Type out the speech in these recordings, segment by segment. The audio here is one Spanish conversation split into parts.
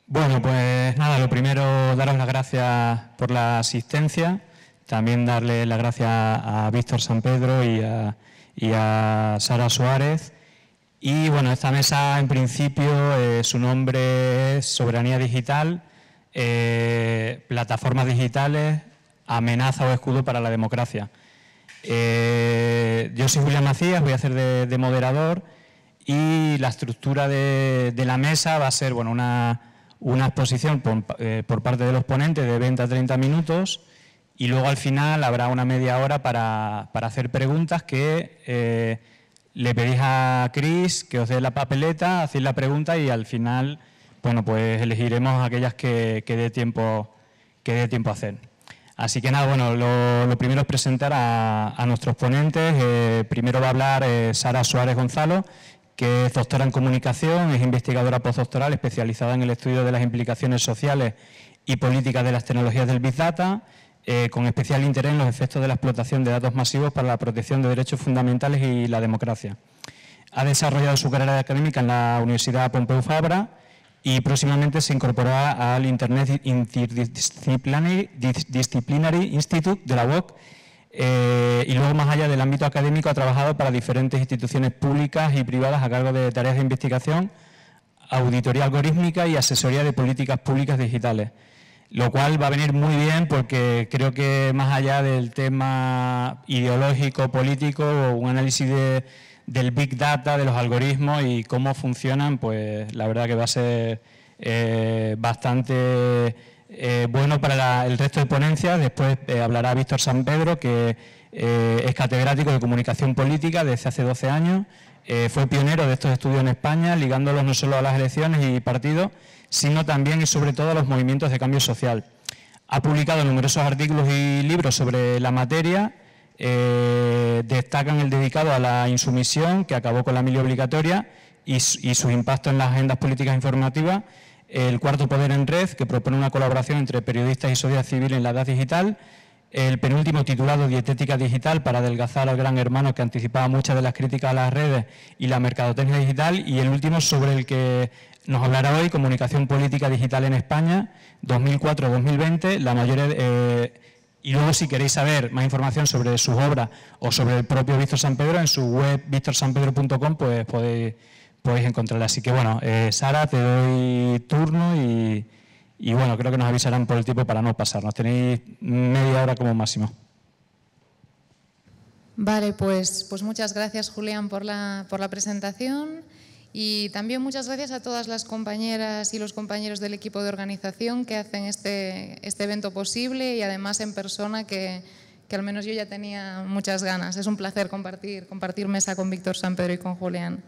Bueno, pues nada, lo primero, daros las gracias por la asistencia, también darle las gracias a Víctor Sampedro y a Sara Suárez. Y bueno, esta mesa en principio su nombre es Soberanía Digital, Plataformas Digitales, Amenaza o Escudo para la Democracia. Yo soy Julián Macías, voy a hacer de moderador y la estructura de la mesa va a ser bueno, una exposición por parte de los ponentes de 20 a 30 minutos y luego al final habrá una media hora para hacer preguntas que le pedís a Cris que os dé la papeleta, hacéis la pregunta y al final bueno, pues elegiremos aquellas que dé tiempo a hacer. Así que nada, bueno, lo primero es presentar a nuestros ponentes. Primero va a hablar Sara Suárez Gonzalo, que es doctora en comunicación, es investigadora postdoctoral especializada en el estudio de las implicaciones sociales y políticas de las tecnologías del Big Data, con especial interés en los efectos de la explotación de datos masivos para la protección de derechos fundamentales y la democracia. Ha desarrollado su carrera académica en la Universidad Pompeu Fabra y próximamente se incorporará al Internet Interdisciplinary Institute de la UOC. Y luego, más allá del ámbito académico, ha trabajado para diferentes instituciones públicas y privadas a cargo de tareas de investigación, auditoría algorítmica y asesoría de políticas públicas digitales, lo cual va a venir muy bien porque creo que más allá del tema ideológico, político, un análisis del Big Data, de los algoritmos y cómo funcionan, pues la verdad que va a ser bastante bueno para el resto de ponencias. Después hablará Víctor Sampedro, que es catedrático de Comunicación Política desde hace 12 años. Fue pionero de estos estudios en España, ligándolos no solo a las elecciones y partidos, sino también y sobre todo a los movimientos de cambio social. Ha publicado numerosos artículos y libros sobre la materia. Destacan el dedicado a la insumisión, que acabó con la mili obligatoria, y su impacto en las agendas políticas informativas. El cuarto poder en red, que propone una colaboración entre periodistas y sociedad civil en la edad digital. El penúltimo, titulado Dietética Digital, para adelgazar al gran hermano, que anticipaba muchas de las críticas a las redes y la mercadotecnia digital. Y el último, sobre el que nos hablará hoy, Comunicación Política Digital en España, 2004-2020, la mayoría... Y luego, si queréis saber más información sobre sus obras o sobre el propio Víctor Sampedro, en su web victorsampedro.com pues podéis encontrarla. Así que bueno, Sara, te doy turno y bueno, creo que nos avisarán por el tiempo para no pasarnos. Tenéis media hora como máximo. Vale, pues muchas gracias, Julián, por la presentación. Y también muchas gracias a todas las compañeras y los compañeros del equipo de organización que hacen este evento posible y además en persona, que al menos yo ya tenía muchas ganas. Es un placer compartir mesa con Víctor Sampedro y con Julián.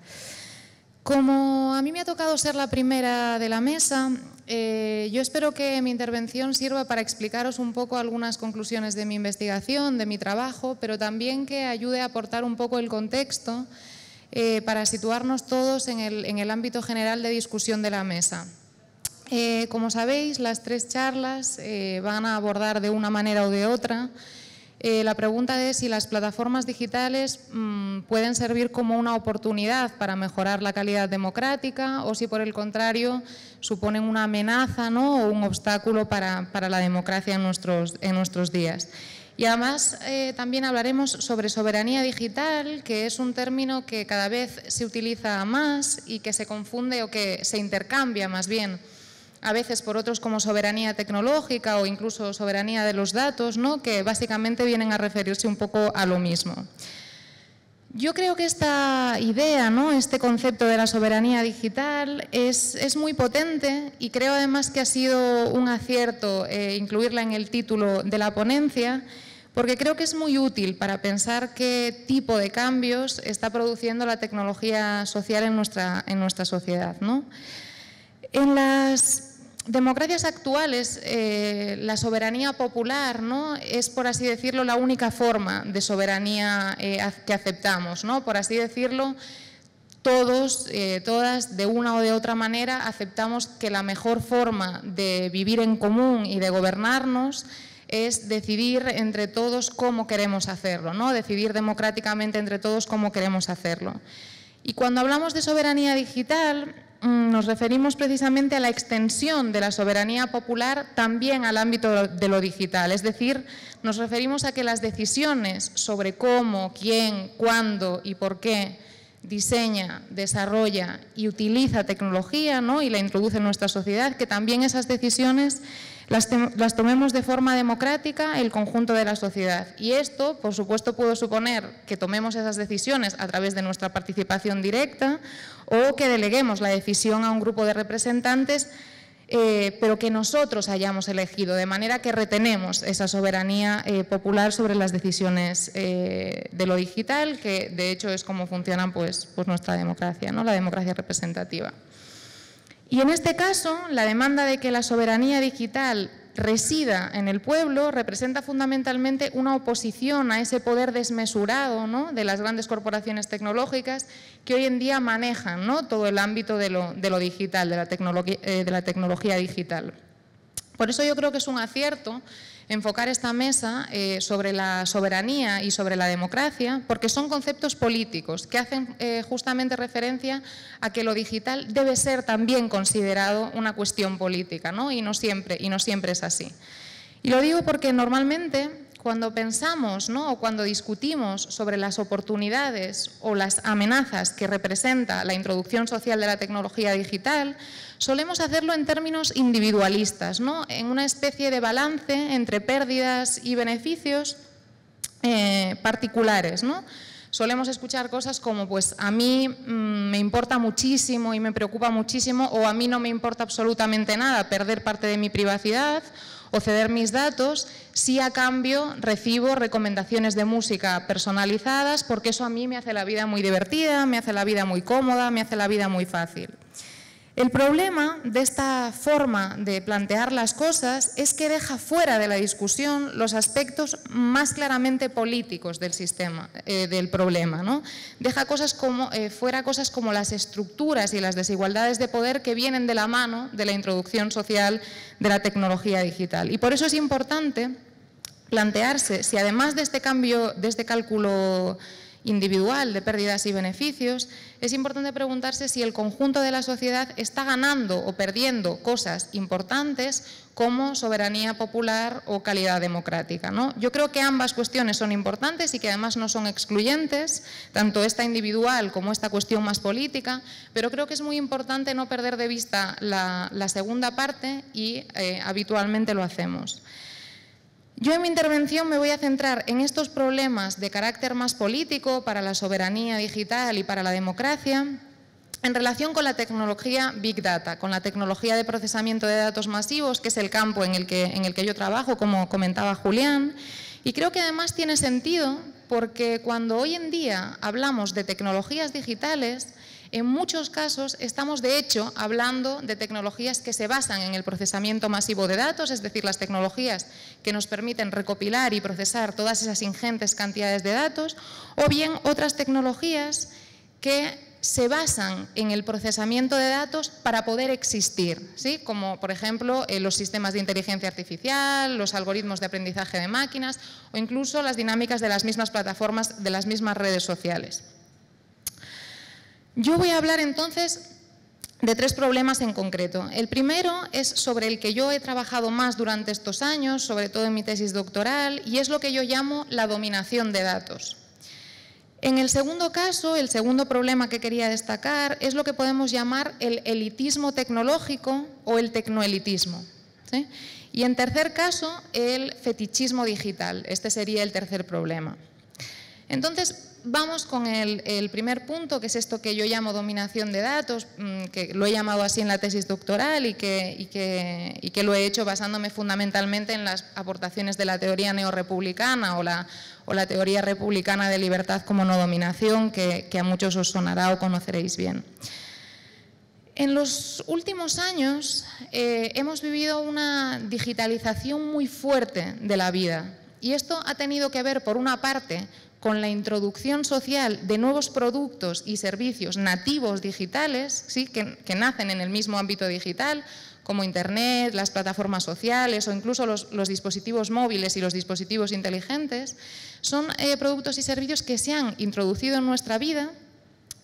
Como a mí me ha tocado ser la primera de la mesa, yo espero que mi intervención sirva para explicaros un poco algunas conclusiones de mi investigación, de mi trabajo, pero también que ayude a aportar un poco el contexto para situarnos todos en el ámbito general de discusión de la mesa. Como sabéis, las tres charlas van a abordar de una manera o de otra la pregunta de si las plataformas digitales pueden servir como una oportunidad para mejorar la calidad democrática o si por el contrario suponen una amenaza, ¿no?, o un obstáculo para la democracia en nuestros días. Y además también hablaremos sobre soberanía digital, que es un término que cada vez se utiliza más y que se confunde o que se intercambia más bien a veces por otros como soberanía tecnológica o incluso soberanía de los datos, ¿no?, que básicamente vienen a referirse un poco a lo mismo. Yo creo que esta idea, ¿no?, este concepto de la soberanía digital es muy potente y creo además que ha sido un acierto incluirla en el título de la ponencia, porque creo que es muy útil para pensar qué tipo de cambios está produciendo la tecnología social en nuestra sociedad, ¿no? En las democracias actuales, la soberanía popular, ¿no?, es, por así decirlo, la única forma de soberanía que aceptamos, ¿no? Por así decirlo, todos, todas, de una o de otra manera, aceptamos que la mejor forma de vivir en común y de gobernarnos es decidir entre todos cómo queremos hacerlo, ¿no?, decidir democráticamente entre todos cómo queremos hacerlo. Y cuando hablamos de soberanía digital, nos referimos precisamente a la extensión de la soberanía popular también al ámbito de lo digital. Es decir, nos referimos a que las decisiones sobre cómo, quién, cuándo y por qué diseña, desarrolla y utiliza tecnología, ¿no?, y la introduce en nuestra sociedad, que también esas decisiones las tomemos de forma democrática el conjunto de la sociedad. Y esto, por supuesto, puede suponer que tomemos esas decisiones a través de nuestra participación directa o que deleguemos la decisión a un grupo de representantes, pero que nosotros hayamos elegido, de manera que retenemos esa soberanía popular sobre las decisiones de lo digital, que de hecho es como funciona pues nuestra democracia, ¿no?, la democracia representativa. Y en este caso, la demanda de que la soberanía digital resida en el pueblo representa fundamentalmente una oposición a ese poder desmesurado, ¿no?, de las grandes corporaciones tecnológicas que hoy en día manejan, ¿no?, todo el ámbito de lo digital, de la tecnología digital. Por eso yo creo que es un acierto enfocar esta mesa sobre la soberanía y sobre la democracia, porque son conceptos políticos que hacen justamente referencia a que lo digital debe ser también considerado una cuestión política, ¿no?, y no siempre es así. Y lo digo porque normalmente cuando pensamos, ¿no?, o cuando discutimos sobre las oportunidades o las amenazas que representa la introducción social de la tecnología digital, solemos hacerlo en términos individualistas, ¿no?, en una especie de balance entre pérdidas y beneficios particulares, ¿no? Solemos escuchar cosas como, pues a mí me importa muchísimo y me preocupa muchísimo, o a mí no me importa absolutamente nada perder parte de mi privacidad o ceder mis datos si a cambio recibo recomendaciones de música personalizadas, porque eso a mí me hace la vida muy divertida, me hace la vida muy cómoda, me hace la vida muy fácil. El problema de esta forma de plantear las cosas es que deja fuera de la discusión los aspectos más claramente políticos del sistema, del problema, ¿no? Deja fuera cosas como las estructuras y las desigualdades de poder que vienen de la mano de la introducción social de la tecnología digital. Y por eso es importante plantearse si además de este cambio, de este cálculo individual de pérdidas y beneficios, es importante preguntarse si el conjunto de la sociedad está ganando o perdiendo cosas importantes como soberanía popular o calidad democrática, ¿no? Yo creo que ambas cuestiones son importantes y que además no son excluyentes, tanto esta individual como esta cuestión más política, pero creo que es muy importante no perder de vista la segunda parte y habitualmente lo hacemos. Yo en mi intervención me voy a centrar en estos problemas de carácter más político para la soberanía digital y para la democracia en relación con la tecnología Big Data, con la tecnología de procesamiento de datos masivos, que es el campo en el que yo trabajo, como comentaba Julián. Y creo que además tiene sentido porque cuando hoy en día hablamos de tecnologías digitales, en muchos casos estamos, de hecho, hablando de tecnologías que se basan en el procesamiento masivo de datos, es decir, las tecnologías que nos permiten recopilar y procesar todas esas ingentes cantidades de datos, o bien otras tecnologías que se basan en el procesamiento de datos para poder existir, ¿sí? Como, por ejemplo, los sistemas de inteligencia artificial, los algoritmos de aprendizaje de máquinas o incluso las dinámicas de las mismas plataformas, de las mismas redes sociales. Yo voy a hablar entonces de tres problemas en concreto. El primero es sobre el que yo he trabajado más durante estos años, sobre todo en mi tesis doctoral, y es lo que yo llamo la dominación de datos. En el segundo caso, el segundo problema que quería destacar es lo que podemos llamar el elitismo tecnológico o el tecnoelitismo, ¿sí? Y en tercer caso, el fetichismo digital. Este sería el tercer problema. Entonces, vamos con el primer punto, que es esto que yo llamo dominación de datos, que lo he llamado así en la tesis doctoral y que lo he hecho basándome fundamentalmente en las aportaciones de la teoría neorrepublicana o la teoría republicana de libertad como no dominación, que a muchos os sonará o conoceréis bien. En los últimos años hemos vivido una digitalización muy fuerte de la vida y esto ha tenido que ver, por una parte, con la introducción social de nuevos productos y servicios nativos digitales, ¿sí? que nacen en el mismo ámbito digital, como Internet, las plataformas sociales o incluso los dispositivos móviles y los dispositivos inteligentes, son productos y servicios que se han introducido en nuestra vida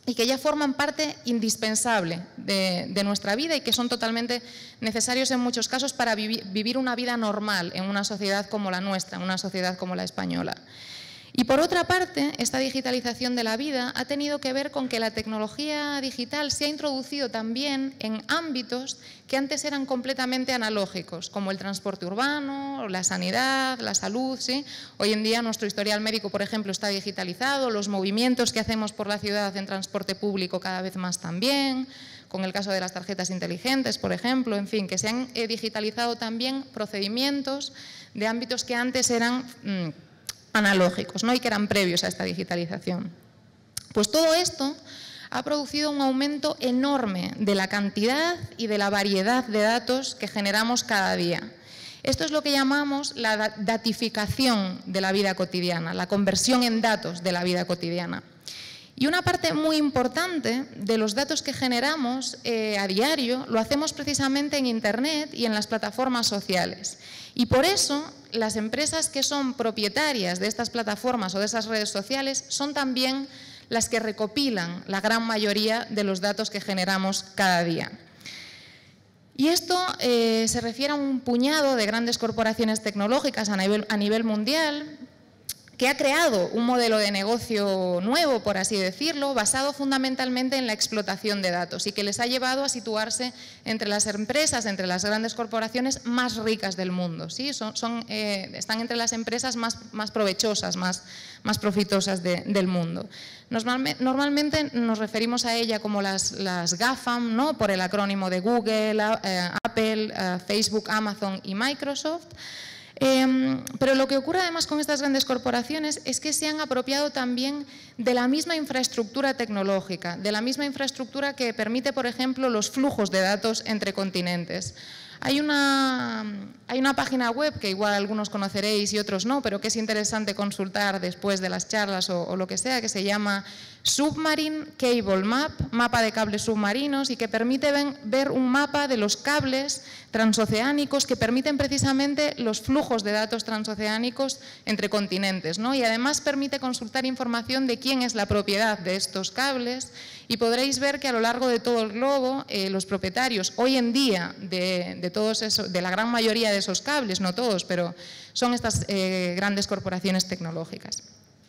y que ya forman parte indispensable de nuestra vida y que son totalmente necesarios en muchos casos para vivir una vida normal en una sociedad como la nuestra, en una sociedad como la española. Y por otra parte, esta digitalización de la vida ha tenido que ver con que la tecnología digital se ha introducido también en ámbitos que antes eran completamente analógicos, como el transporte urbano, la sanidad, la salud, ¿sí? Hoy en día nuestro historial médico, por ejemplo, está digitalizado, los movimientos que hacemos por la ciudad en transporte público cada vez más también, con el caso de las tarjetas inteligentes, por ejemplo, en fin, que se han digitalizado también procedimientos de ámbitos que antes eran analógicos, ¿no? Y que eran previos a esta digitalización. Pues todo esto ha producido un aumento enorme de la cantidad y de la variedad de datos que generamos cada día. Esto es lo que llamamos la datificación de la vida cotidiana, la conversión en datos de la vida cotidiana. Y una parte muy importante de los datos que generamos a diario lo hacemos precisamente en Internet y en las plataformas sociales. Y por eso las empresas que son propietarias de estas plataformas o de esas redes sociales son también las que recopilan la gran mayoría de los datos que generamos cada día. Y esto se refiere a un puñado de grandes corporaciones tecnológicas a nivel mundial que ha creado un modelo de negocio nuevo, por así decirlo, basado fundamentalmente en la explotación de datos y que les ha llevado a situarse entre las empresas, entre las grandes corporaciones más ricas del mundo. ¿Sí? Están entre las empresas más provechosas, más profitosas del mundo. Normalmente nos referimos a ella como las GAFAM, ¿no? Por el acrónimo de Google, Apple, Facebook, Amazon y Microsoft. Pero lo que ocurre además con estas grandes corporaciones es que se han apropiado también de la misma infraestructura tecnológica, de la misma infraestructura que permite, por ejemplo, los flujos de datos entre continentes. Hay una página web que igual algunos conoceréis y otros no, pero que es interesante consultar después de las charlas o lo que sea, que se llama Submarine Cable Map, mapa de cables submarinos, y que permite ver un mapa de los cables transoceánicos que permiten precisamente los flujos de datos transoceánicos entre continentes, ¿no? Y además permite consultar información de quién es la propiedad de estos cables y podréis ver que a lo largo de todo el globo los propietarios hoy en día de la gran mayoría de esos cables, no todos, pero son estas grandes corporaciones tecnológicas.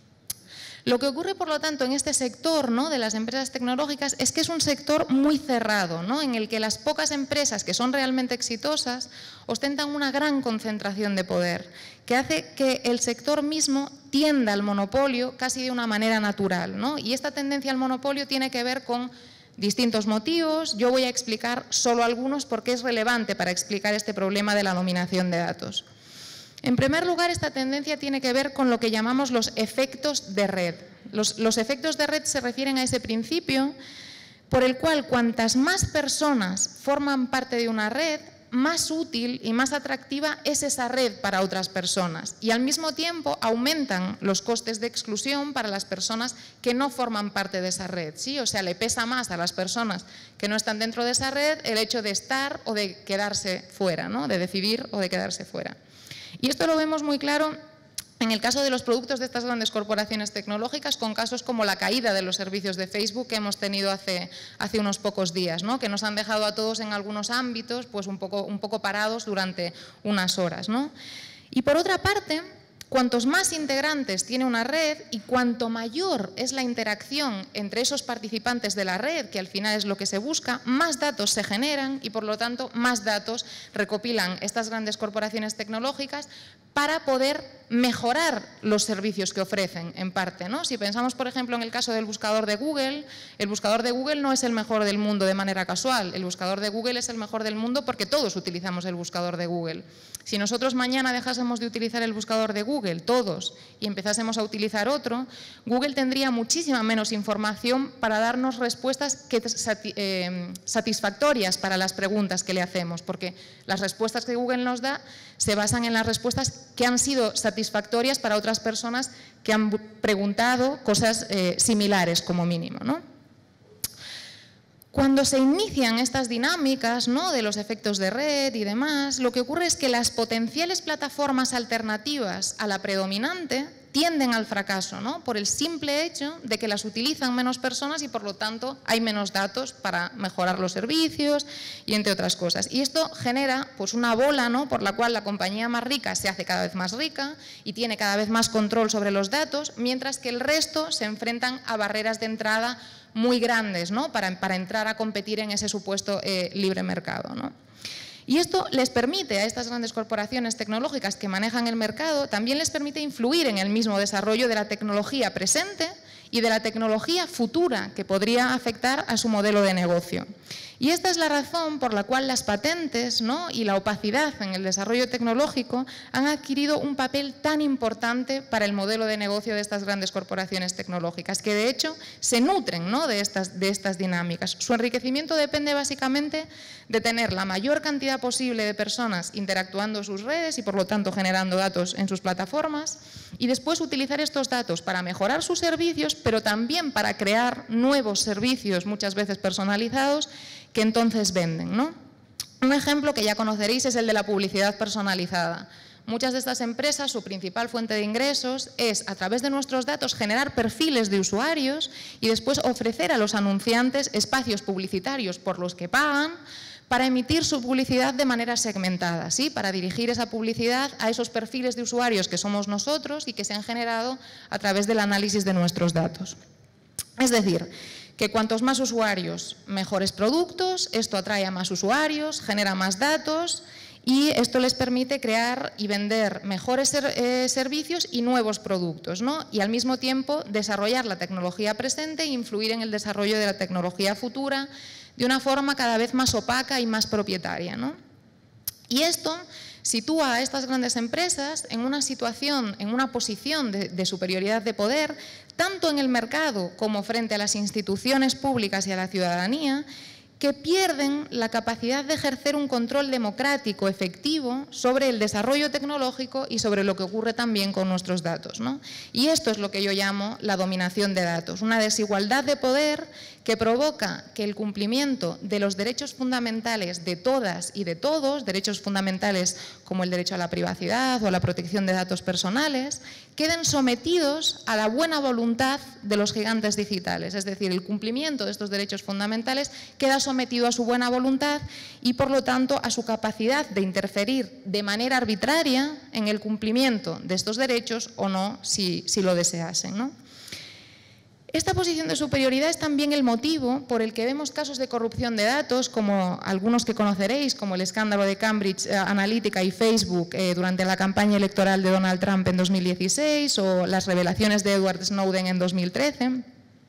Lo que ocurre, por lo tanto, en este sector, ¿no?, de las empresas tecnológicas es que es un sector muy cerrado, ¿no?, en el que las pocas empresas que son realmente exitosas ostentan una gran concentración de poder, que hace que el sector mismo tienda al monopolio casi de una manera natural, ¿no? Y esta tendencia al monopolio tiene que ver con distintos motivos. Yo voy a explicar solo algunos porque es relevante para explicar este problema de la dominación de datos. En primer lugar, esta tendencia tiene que ver con lo que llamamos los efectos de red. Los efectos de red se refieren a ese principio por el cual cuantas más personas forman parte de una red, más útil y más atractiva es esa red para otras personas y al mismo tiempo aumentan los costes de exclusión para las personas que no forman parte de esa red, ¿sí? O sea, le pesa más a las personas que no están dentro de esa red el hecho de estar o de quedarse fuera, ¿no? De decidir o de quedarse fuera. Y esto lo vemos muy claro en el caso de los productos de estas grandes corporaciones tecnológicas, con casos como la caída de los servicios de Facebook que hemos tenido hace unos pocos días, ¿no?, que nos han dejado a todos en algunos ámbitos pues un poco parados durante unas horas, ¿no? Y por otra parte, cuantos más integrantes tiene una red y cuanto mayor es la interacción entre esos participantes de la red, que al final es lo que se busca, más datos se generan y por lo tanto más datos recopilan estas grandes corporaciones tecnológicas para poder mejorar los servicios que ofrecen en parte, ¿no? Si pensamos, por ejemplo, en el caso del buscador de Google, el buscador de Google no es el mejor del mundo de manera casual. El buscador de Google es el mejor del mundo porque todos utilizamos el buscador de Google. Si nosotros mañana dejásemos de utilizar el buscador de Google, todos, y empezásemos a utilizar otro, Google tendría muchísima menos información para darnos respuestas satisfactorias para las preguntas que le hacemos, porque las respuestas que Google nos da se basan en las respuestas que han sido satisfactorias para otras personas que han preguntado cosas similares como mínimo, ¿no? Cuando se inician estas dinámicas, ¿no?, de los efectos de red y demás, lo que ocurre es que las potenciales plataformas alternativas a la predominante tienden al fracaso, ¿no? Por el simple hecho de que las utilizan menos personas y por lo tanto hay menos datos para mejorar los servicios y entre otras cosas. Y esto genera pues una bola, ¿no?, por la cual la compañía más rica se hace cada vez más rica y tiene cada vez más control sobre los datos, mientras que el resto se enfrentan a barreras de entrada muy grandes, ¿no?, para entrar a competir en ese supuesto libre mercado, ¿no? Y esto les permite a estas grandes corporaciones tecnológicas que manejan el mercado, también les permite influir en el mismo desarrollo de la tecnología presente y de la tecnología futura que podría afectar a su modelo de negocio. Y esta es la razón por la cual las patentes, ¿no?, y la opacidad en el desarrollo tecnológico han adquirido un papel tan importante para el modelo de negocio de estas grandes corporaciones tecnológicas, que de hecho se nutren, ¿no?, de estas dinámicas. Su enriquecimiento depende básicamente de tener la mayor cantidad posible de personas interactuando en sus redes y por lo tanto generando datos en sus plataformas, y después utilizar estos datos para mejorar sus servicios, pero también para crear nuevos servicios, muchas veces personalizados, que entonces venden, ¿no? Un ejemplo que ya conoceréis es el de la publicidad personalizada. Muchas de estas empresas, su principal fuente de ingresos es, a través de nuestros datos, generar perfiles de usuarios y después ofrecer a los anunciantes espacios publicitarios por los que pagan para emitir su publicidad de manera segmentada, ¿sí?, para dirigir esa publicidad a esos perfiles de usuarios que somos nosotros y que se han generado a través del análisis de nuestros datos. Es decir, que cuantos más usuarios, mejores productos, esto atrae a más usuarios, genera más datos y esto les permite crear y vender mejores servicios y nuevos productos, ¿no? Y al mismo tiempo desarrollar la tecnología presente e influir en el desarrollo de la tecnología futura de una forma cada vez más opaca y más propietaria, ¿no? Y esto sitúa a estas grandes empresas en una situación, en una posición de superioridad de poder, tanto en el mercado como frente a las instituciones públicas y a la ciudadanía, que pierden la capacidad de ejercer un control democrático efectivo sobre el desarrollo tecnológico y sobre lo que ocurre también con nuestros datos, ¿no? Y esto es lo que yo llamo la dominación de datos, una desigualdad de poder que provoca que el cumplimiento de los derechos fundamentales de todas y de todos, derechos fundamentales como el derecho a la privacidad o a la protección de datos personales, queden sometidos a la buena voluntad de los gigantes digitales. Es decir, el cumplimiento de estos derechos fundamentales queda sometido a su buena voluntad y, por lo tanto, a su capacidad de interferir de manera arbitraria en el cumplimiento de estos derechos o no, si lo deseasen, ¿no? Esta posición de superioridad es también el motivo por el que vemos casos de corrupción de datos, como algunos que conoceréis, como el escándalo de Cambridge Analytica y Facebook durante la campaña electoral de Donald Trump en 2016 o las revelaciones de Edward Snowden en 2013.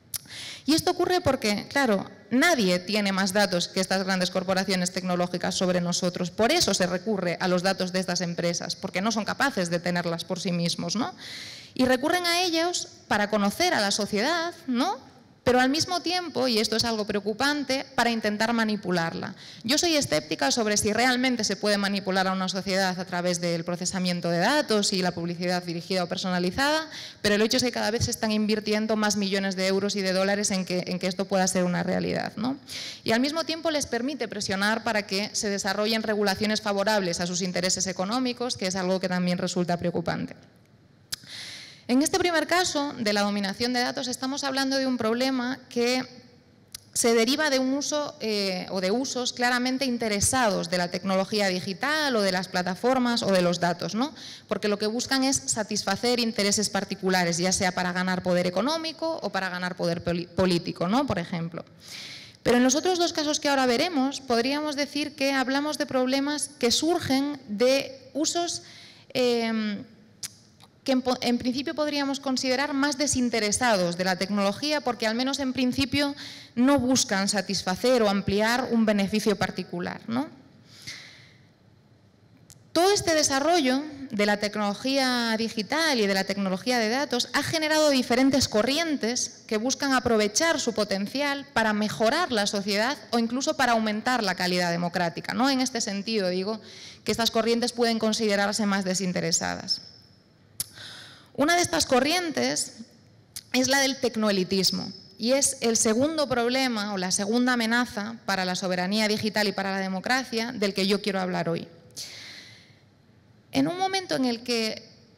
Y esto ocurre porque, claro, nadie tiene más datos que estas grandes corporaciones tecnológicas sobre nosotros. Por eso se recurre a los datos de estas empresas, porque no son capaces de tenerlas por sí mismos, ¿no? Y recurren a ellos para conocer a la sociedad, ¿no?, pero al mismo tiempo, y esto es algo preocupante, para intentar manipularla. Yo soy escéptica sobre si realmente se puede manipular a una sociedad a través del procesamiento de datos y la publicidad dirigida o personalizada, pero el hecho es que cada vez se están invirtiendo más millones de euros y de dólares en que esto pueda ser una realidad, ¿no? Y al mismo tiempo les permite presionar para que se desarrollen regulaciones favorables a sus intereses económicos, que es algo que también resulta preocupante. En este primer caso de la dominación de datos estamos hablando de un problema que se deriva de un uso o de usos claramente interesados de la tecnología digital o de las plataformas o de los datos, ¿no? Porque lo que buscan es satisfacer intereses particulares, ya sea para ganar poder económico o para ganar poder político, ¿no?, por ejemplo. Pero en los otros dos casos que ahora veremos, podríamos decir que hablamos de problemas que surgen de usos que en principio podríamos considerar más desinteresados de la tecnología, porque al menos en principio no buscan satisfacer o ampliar un beneficio particular, ¿no? Todo este desarrollo de la tecnología digital y de la tecnología de datos ha generado diferentes corrientes que buscan aprovechar su potencial para mejorar la sociedad o incluso para aumentar la calidad democrática, ¿no? En este sentido digo que estas corrientes pueden considerarse más desinteresadas. Una de estas corrientes es la del tecnoelitismo y es el segundo problema o la segunda amenaza para la soberanía digital y para la democracia del que yo quiero hablar hoy. En un momento en el que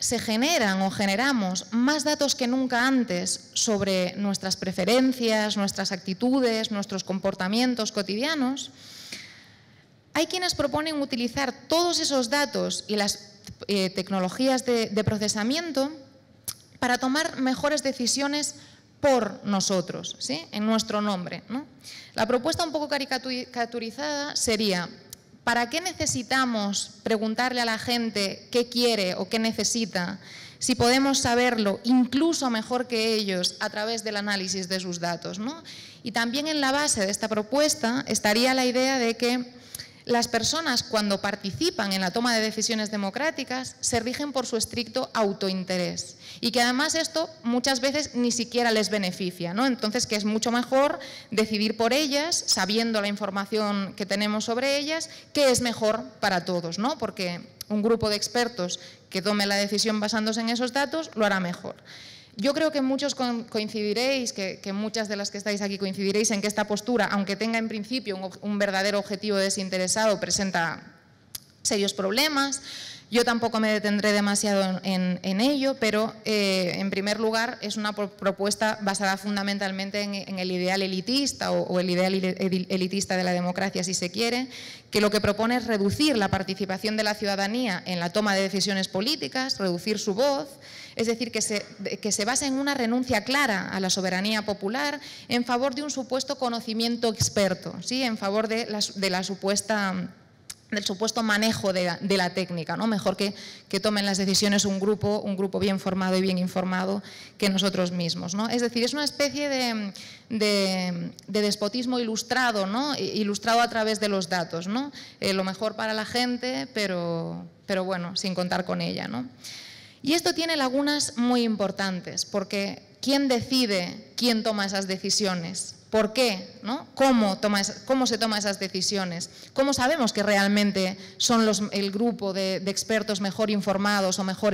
se generan o generamos más datos que nunca antes sobre nuestras preferencias, nuestras actitudes, nuestros comportamientos cotidianos, hay quienes proponen utilizar todos esos datos y las tecnologías de procesamiento para tomar mejores decisiones por nosotros, ¿sí? En nuestro nombre, ¿no? La propuesta un poco caricaturizada sería: ¿para qué necesitamos preguntarle a la gente qué quiere o qué necesita si podemos saberlo incluso mejor que ellos a través del análisis de sus datos, ¿no? Y también en la base de esta propuesta estaría la idea de que las personas, cuando participan en la toma de decisiones democráticas, se rigen por su estricto autointerés y que además esto muchas veces ni siquiera les beneficia, ¿no? Entonces, que es mucho mejor decidir por ellas, sabiendo la información que tenemos sobre ellas, qué es mejor para todos, ¿no? Porque un grupo de expertos que tome la decisión basándose en esos datos lo hará mejor. Yo creo que muchos coincidiréis, que muchas de las que estáis aquí coincidiréis en que esta postura, aunque tenga en principio un verdadero objetivo desinteresado, presenta serios problemas. Yo tampoco me detendré demasiado en ello, pero en primer lugar es una propuesta basada fundamentalmente en el ideal elitista o el ideal elitista de la democracia, si se quiere, que lo que propone es reducir la participación de la ciudadanía en la toma de decisiones políticas, reducir su voz. Es decir, que se basa en una renuncia clara a la soberanía popular en favor de un supuesto conocimiento experto, ¿sí? En favor del supuesto manejo de la técnica, ¿no? Mejor que tomen las decisiones un grupo bien formado y bien informado que nosotros mismos, ¿no? Es decir, es una especie de despotismo ilustrado, ¿no? Ilustrado a través de los datos, ¿no? Lo mejor para la gente, pero bueno, sin contar con ella, ¿no? Y esto tiene lagunas muy importantes, porque ¿quién decide quién toma esas decisiones? ¿Por qué? ¿No? ¿Cómo se toman esas decisiones? ¿Cómo sabemos que realmente son el grupo de expertos mejor informados o mejor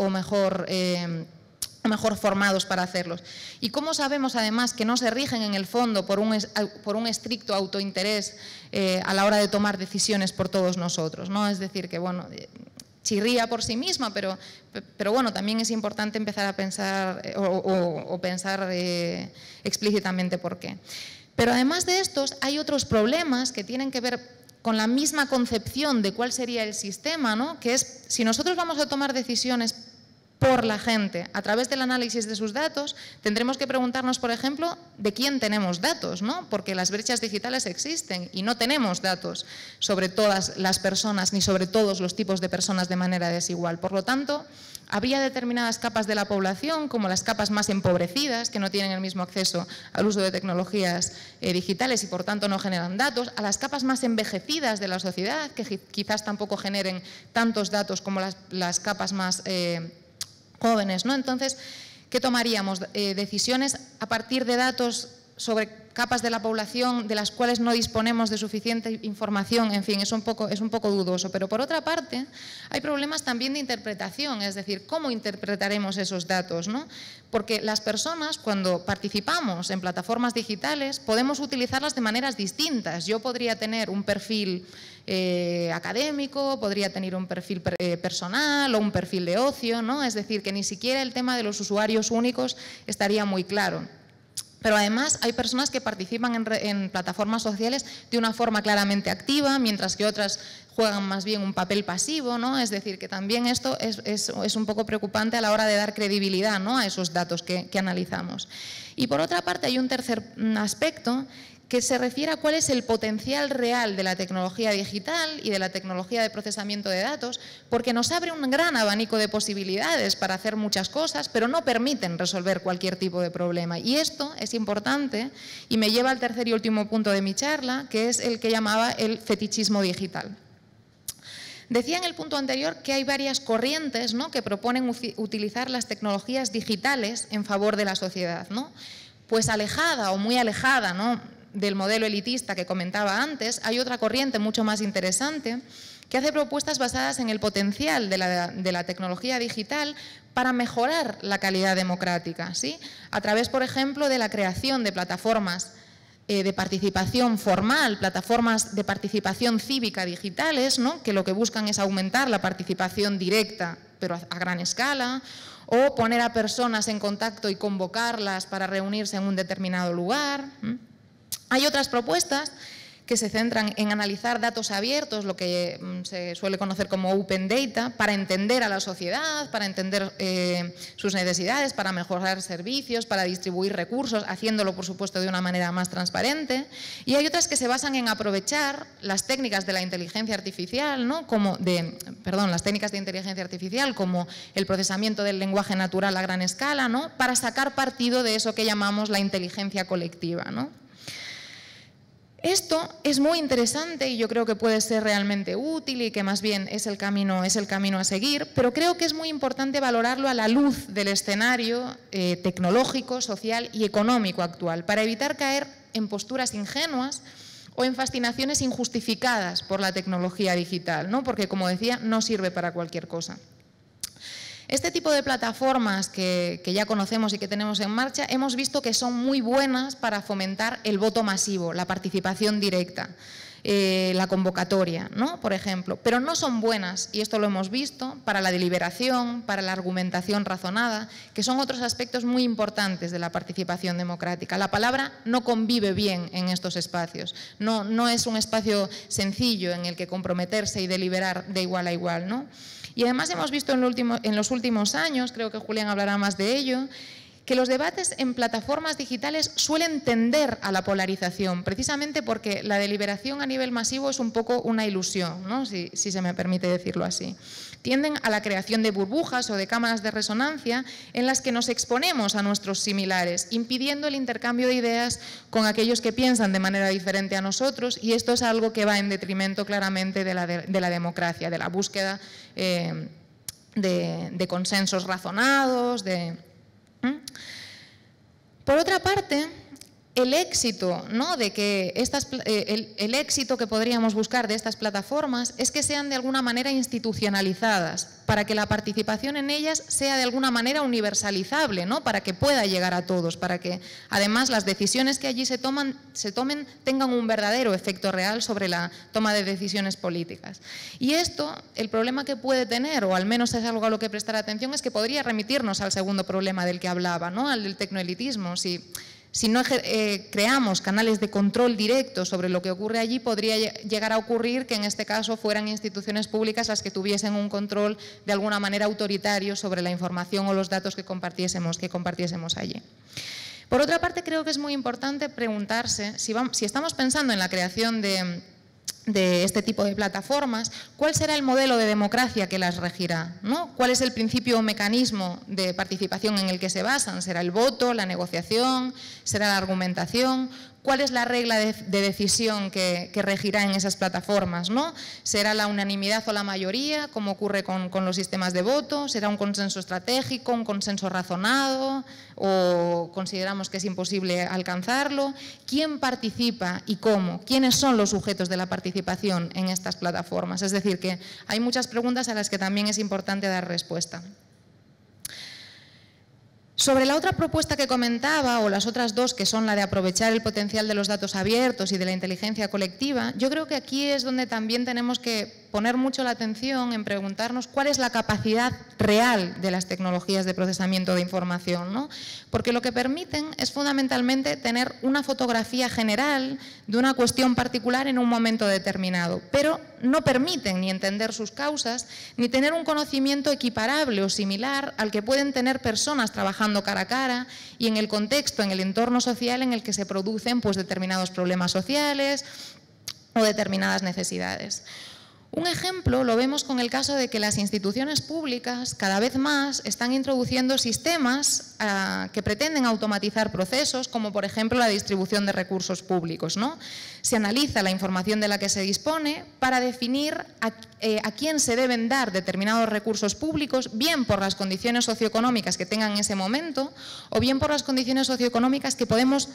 formados para hacerlos? ¿Y cómo sabemos además que no se rigen en el fondo por un estricto autointerés a la hora de tomar decisiones por todos nosotros, ¿no? Es decir, que bueno, chirría por sí misma, pero bueno, también es importante empezar a pensar o pensar explícitamente por qué. Pero además de estos, hay otros problemas que tienen que ver con la misma concepción de cuál sería el sistema, ¿no? Que es, si nosotros vamos a tomar decisiones por la gente a través del análisis de sus datos, tendremos que preguntarnos, por ejemplo, de quién tenemos datos, ¿no? Porque las brechas digitales existen y no tenemos datos sobre todas las personas ni sobre todos los tipos de personas de manera desigual. Por lo tanto, habría determinadas capas de la población, como las capas más empobrecidas, que no tienen el mismo acceso al uso de tecnologías digitales y por tanto no generan datos, a las capas más envejecidas de la sociedad, que quizás tampoco generen tantos datos como las capas más jóvenes, ¿no? Entonces, ¿qué tomaríamos? Decisiones a partir de datos sobre capas de la población de las cuales no disponemos de suficiente información, en fin, es un poco dudoso. Pero por otra parte, hay problemas también de interpretación, es decir, ¿cómo interpretaremos esos datos, ¿no? Porque las personas, cuando participamos en plataformas digitales, podemos utilizarlas de maneras distintas. Yo podría tener un perfil académico, podría tener un perfil personal o un perfil de ocio, ¿no? Es decir, que ni siquiera el tema de los usuarios únicos estaría muy claro. Pero además hay personas que participan en plataformas sociales de una forma claramente activa, mientras que otras juegan más bien un papel pasivo, ¿no? Es decir, que también esto es un poco preocupante a la hora de dar credibilidad, ¿no? A esos datos que analizamos. Y por otra parte hay un tercer aspecto que se refiere a cuál es el potencial real de la tecnología digital y de la tecnología de procesamiento de datos, porque nos abre un gran abanico de posibilidades para hacer muchas cosas, pero no permiten resolver cualquier tipo de problema. Y esto es importante y me lleva al tercer y último punto de mi charla, que es el que llamaba el fetichismo digital. Decía en el punto anterior que hay varias corrientes, ¿no?, que proponen utilizar las tecnologías digitales en favor de la sociedad, ¿no? Pues alejada o muy alejada, ¿no?, del modelo elitista que comentaba antes, hay otra corriente mucho más interesante que hace propuestas basadas en el potencial de la tecnología digital para mejorar la calidad democrática, ¿sí? A través, por ejemplo, de la creación de plataformas de participación formal, plataformas de participación cívica digitales, ¿no?, que lo que buscan es aumentar la participación directa, pero a gran escala, o poner a personas en contacto y convocarlas para reunirse en un determinado lugar. Hay otras propuestas que se centran en analizar datos abiertos, lo que se suele conocer como Open Data, para entender a la sociedad, para entender sus necesidades, para mejorar servicios, para distribuir recursos, haciéndolo, por supuesto, de una manera más transparente. Y hay otras que se basan en aprovechar las técnicas de la inteligencia artificial, ¿no? Las técnicas de inteligencia artificial, como el procesamiento del lenguaje natural a gran escala, ¿no? Para sacar partido de eso que llamamos la inteligencia colectiva, ¿no? Esto es muy interesante y yo creo que puede ser realmente útil y que más bien es el camino a seguir, pero creo que es muy importante valorarlo a la luz del escenario tecnológico, social y económico actual, para evitar caer en posturas ingenuas o en fascinaciones injustificadas por la tecnología digital, ¿no? Porque, como decía, no sirve para cualquier cosa. Este tipo de plataformas que ya conocemos y que tenemos en marcha, hemos visto que son muy buenas para fomentar el voto masivo, la participación directa, la convocatoria, ¿no? Por ejemplo. Pero no son buenas, y esto lo hemos visto, para la deliberación, para la argumentación razonada, que son otros aspectos muy importantes de la participación democrática. La palabra no convive bien en estos espacios. No es un espacio sencillo en el que comprometerse y deliberar de igual a igual, ¿no? Y además hemos visto en los últimos años, creo que Julián hablará más de ello, que los debates en plataformas digitales suelen tender a la polarización, precisamente porque la deliberación a nivel masivo es un poco una ilusión, ¿no? Si se me permite decirlo así. Tienden a la creación de burbujas o de cámaras de resonancia en las que nos exponemos a nuestros similares, impidiendo el intercambio de ideas con aquellos que piensan de manera diferente a nosotros, y esto es algo que va en detrimento claramente de la democracia, de la búsqueda de consensos razonados, Por otra parte, el éxito, ¿no? el éxito que podríamos buscar de estas plataformas es que sean de alguna manera institucionalizadas, para que la participación en ellas sea de alguna manera universalizable, ¿no? Para que pueda llegar a todos, para que además las decisiones que allí se tomen tengan un verdadero efecto real sobre la toma de decisiones políticas. Y esto, el problema que puede tener, o al menos es algo a lo que prestar atención, es que podría remitirnos al segundo problema del que hablaba, ¿no? Al del tecnoelitismo. Si no creamos canales de control directo sobre lo que ocurre allí, podría llegar a ocurrir que en este caso fueran instituciones públicas las que tuviesen un control de alguna manera autoritario sobre la información o los datos que compartiésemos allí. Por otra parte, creo que es muy importante preguntarse, si estamos pensando en la creación de este tipo de plataformas, ¿cuál será el modelo de democracia que las regirá, ¿no? ¿Cuál es el principio o mecanismo de participación en el que se basan? ¿Será el voto, la negociación, será la argumentación? ¿Cuál es la regla de decisión que regirá en esas plataformas, ¿no? ¿Será la unanimidad o la mayoría, como ocurre con los sistemas de voto? ¿Será un consenso estratégico, un consenso razonado, o consideramos que es imposible alcanzarlo? ¿Quién participa y cómo? ¿Quiénes son los sujetos de la participación en estas plataformas? Es decir, que hay muchas preguntas a las que también es importante dar respuesta. Sobre la otra propuesta que comentaba, o las otras dos, que son la de aprovechar el potencial de los datos abiertos y de la inteligencia colectiva, yo creo que aquí es donde también tenemos que poner mucho la atención en preguntarnos cuál es la capacidad real de las tecnologías de procesamiento de información, ¿no? Porque lo que permiten es fundamentalmente tener una fotografía general de una cuestión particular en un momento determinado, pero no permiten ni entender sus causas, ni tener un conocimiento equiparable o similar al que pueden tener personas trabajando cara a cara y en el contexto, en el entorno social en el que se producen pues, determinados problemas sociales o determinadas necesidades. Un ejemplo lo vemos con el caso de que las instituciones públicas cada vez más están introduciendo sistemas que pretenden automatizar procesos, como por ejemplo la distribución de recursos públicos, ¿no? Se analiza la información de la que se dispone para definir a quién se deben dar determinados recursos públicos, bien por las condiciones socioeconómicas que tengan en ese momento, o bien por las condiciones socioeconómicas que podemos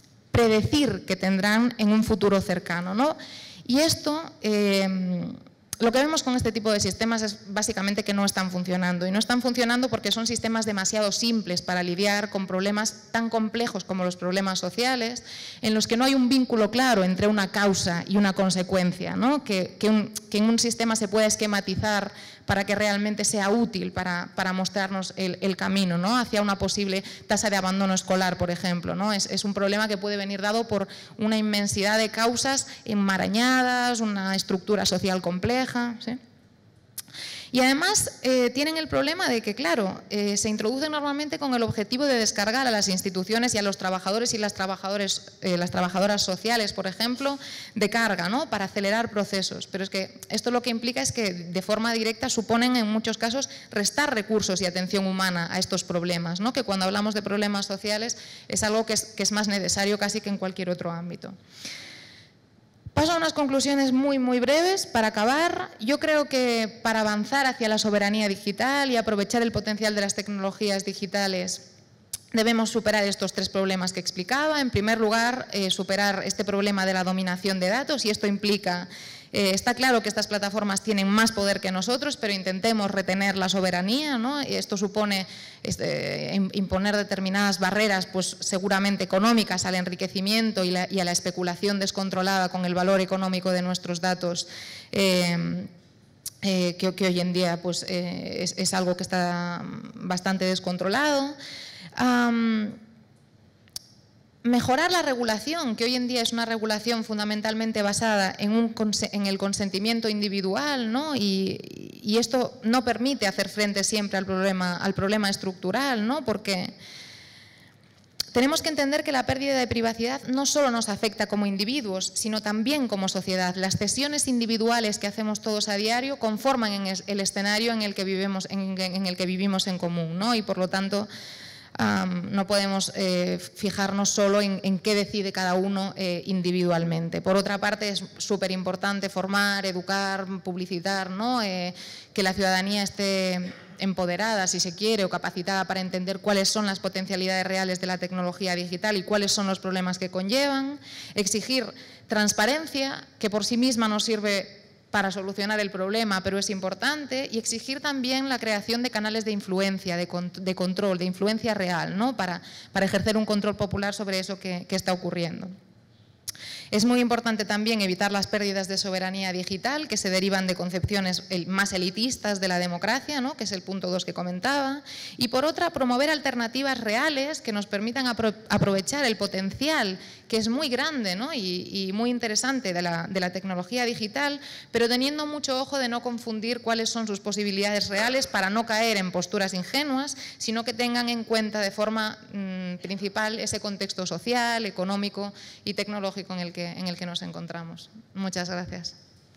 predecir que tendrán en un futuro cercano, ¿no? Y esto Lo que vemos con este tipo de sistemas es básicamente que no están funcionando, y no están funcionando porque son sistemas demasiado simples para lidiar con problemas tan complejos como los problemas sociales, en los que no hay un vínculo claro entre una causa y una consecuencia, ¿no? que en un sistema se pueda esquematizar para que realmente sea útil para mostrarnos el camino, ¿no? Hacia una posible tasa de abandono escolar, por ejemplo, ¿no? Es un problema que puede venir dado por una inmensidad de causas enmarañadas, una estructura social compleja, ¿sí? Y además tienen el problema de que, claro, se introducen normalmente con el objetivo de descargar a las instituciones y a los trabajadores y las trabajadoras sociales, por ejemplo, de carga, ¿no? Para acelerar procesos. Pero es que esto lo que implica es que de forma directa suponen en muchos casos restar recursos y atención humana a estos problemas, ¿no? Que cuando hablamos de problemas sociales es algo que es más necesario casi que en cualquier otro ámbito. Paso a unas conclusiones muy breves para acabar. Yo creo que para avanzar hacia la soberanía digital y aprovechar el potencial de las tecnologías digitales debemos superar estos 3 problemas que explicaba. En primer lugar, superar este problema de la dominación de datos, y esto implica, está claro que estas plataformas tienen más poder que nosotros, pero intentemos retener la soberanía, ¿no? Y esto supone imponer determinadas barreras, pues seguramente económicas, al enriquecimiento y a la especulación descontrolada con el valor económico de nuestros datos, que hoy en día pues, es algo que está bastante descontrolado. Mejorar la regulación, que hoy en día es una regulación fundamentalmente basada en el consentimiento individual, ¿no? Y esto no permite hacer frente siempre al problema estructural, ¿no? Porque tenemos que entender que la pérdida de privacidad no solo nos afecta como individuos, sino también como sociedad. Las cesiones individuales que hacemos todos a diario conforman el escenario en el que vivimos en común, ¿no? Y por lo tanto no podemos fijarnos solo en qué decide cada uno individualmente. Por otra parte, es súper importante formar, educar, publicitar, ¿no? Que la ciudadanía esté empoderada, si se quiere, o capacitada para entender cuáles son las potencialidades reales de la tecnología digital y cuáles son los problemas que conllevan. Exigir transparencia, que por sí misma nos sirve para solucionar el problema, pero es importante, y exigir también la creación de canales de influencia, de control, de influencia real, ¿no? Para ejercer un control popular sobre eso que está ocurriendo. Es muy importante también evitar las pérdidas de soberanía digital que se derivan de concepciones más elitistas de la democracia, ¿no? Que es el punto 2 que comentaba, y por otra, promover alternativas reales que nos permitan aprovechar el potencial que es muy grande, ¿no? y muy interesante de la tecnología digital, pero teniendo mucho ojo de no confundir cuáles son sus posibilidades reales para no caer en posturas ingenuas, sino que tengan en cuenta de forma principal ese contexto social, económico y tecnológico en el que nos encontramos. Muchas gracias.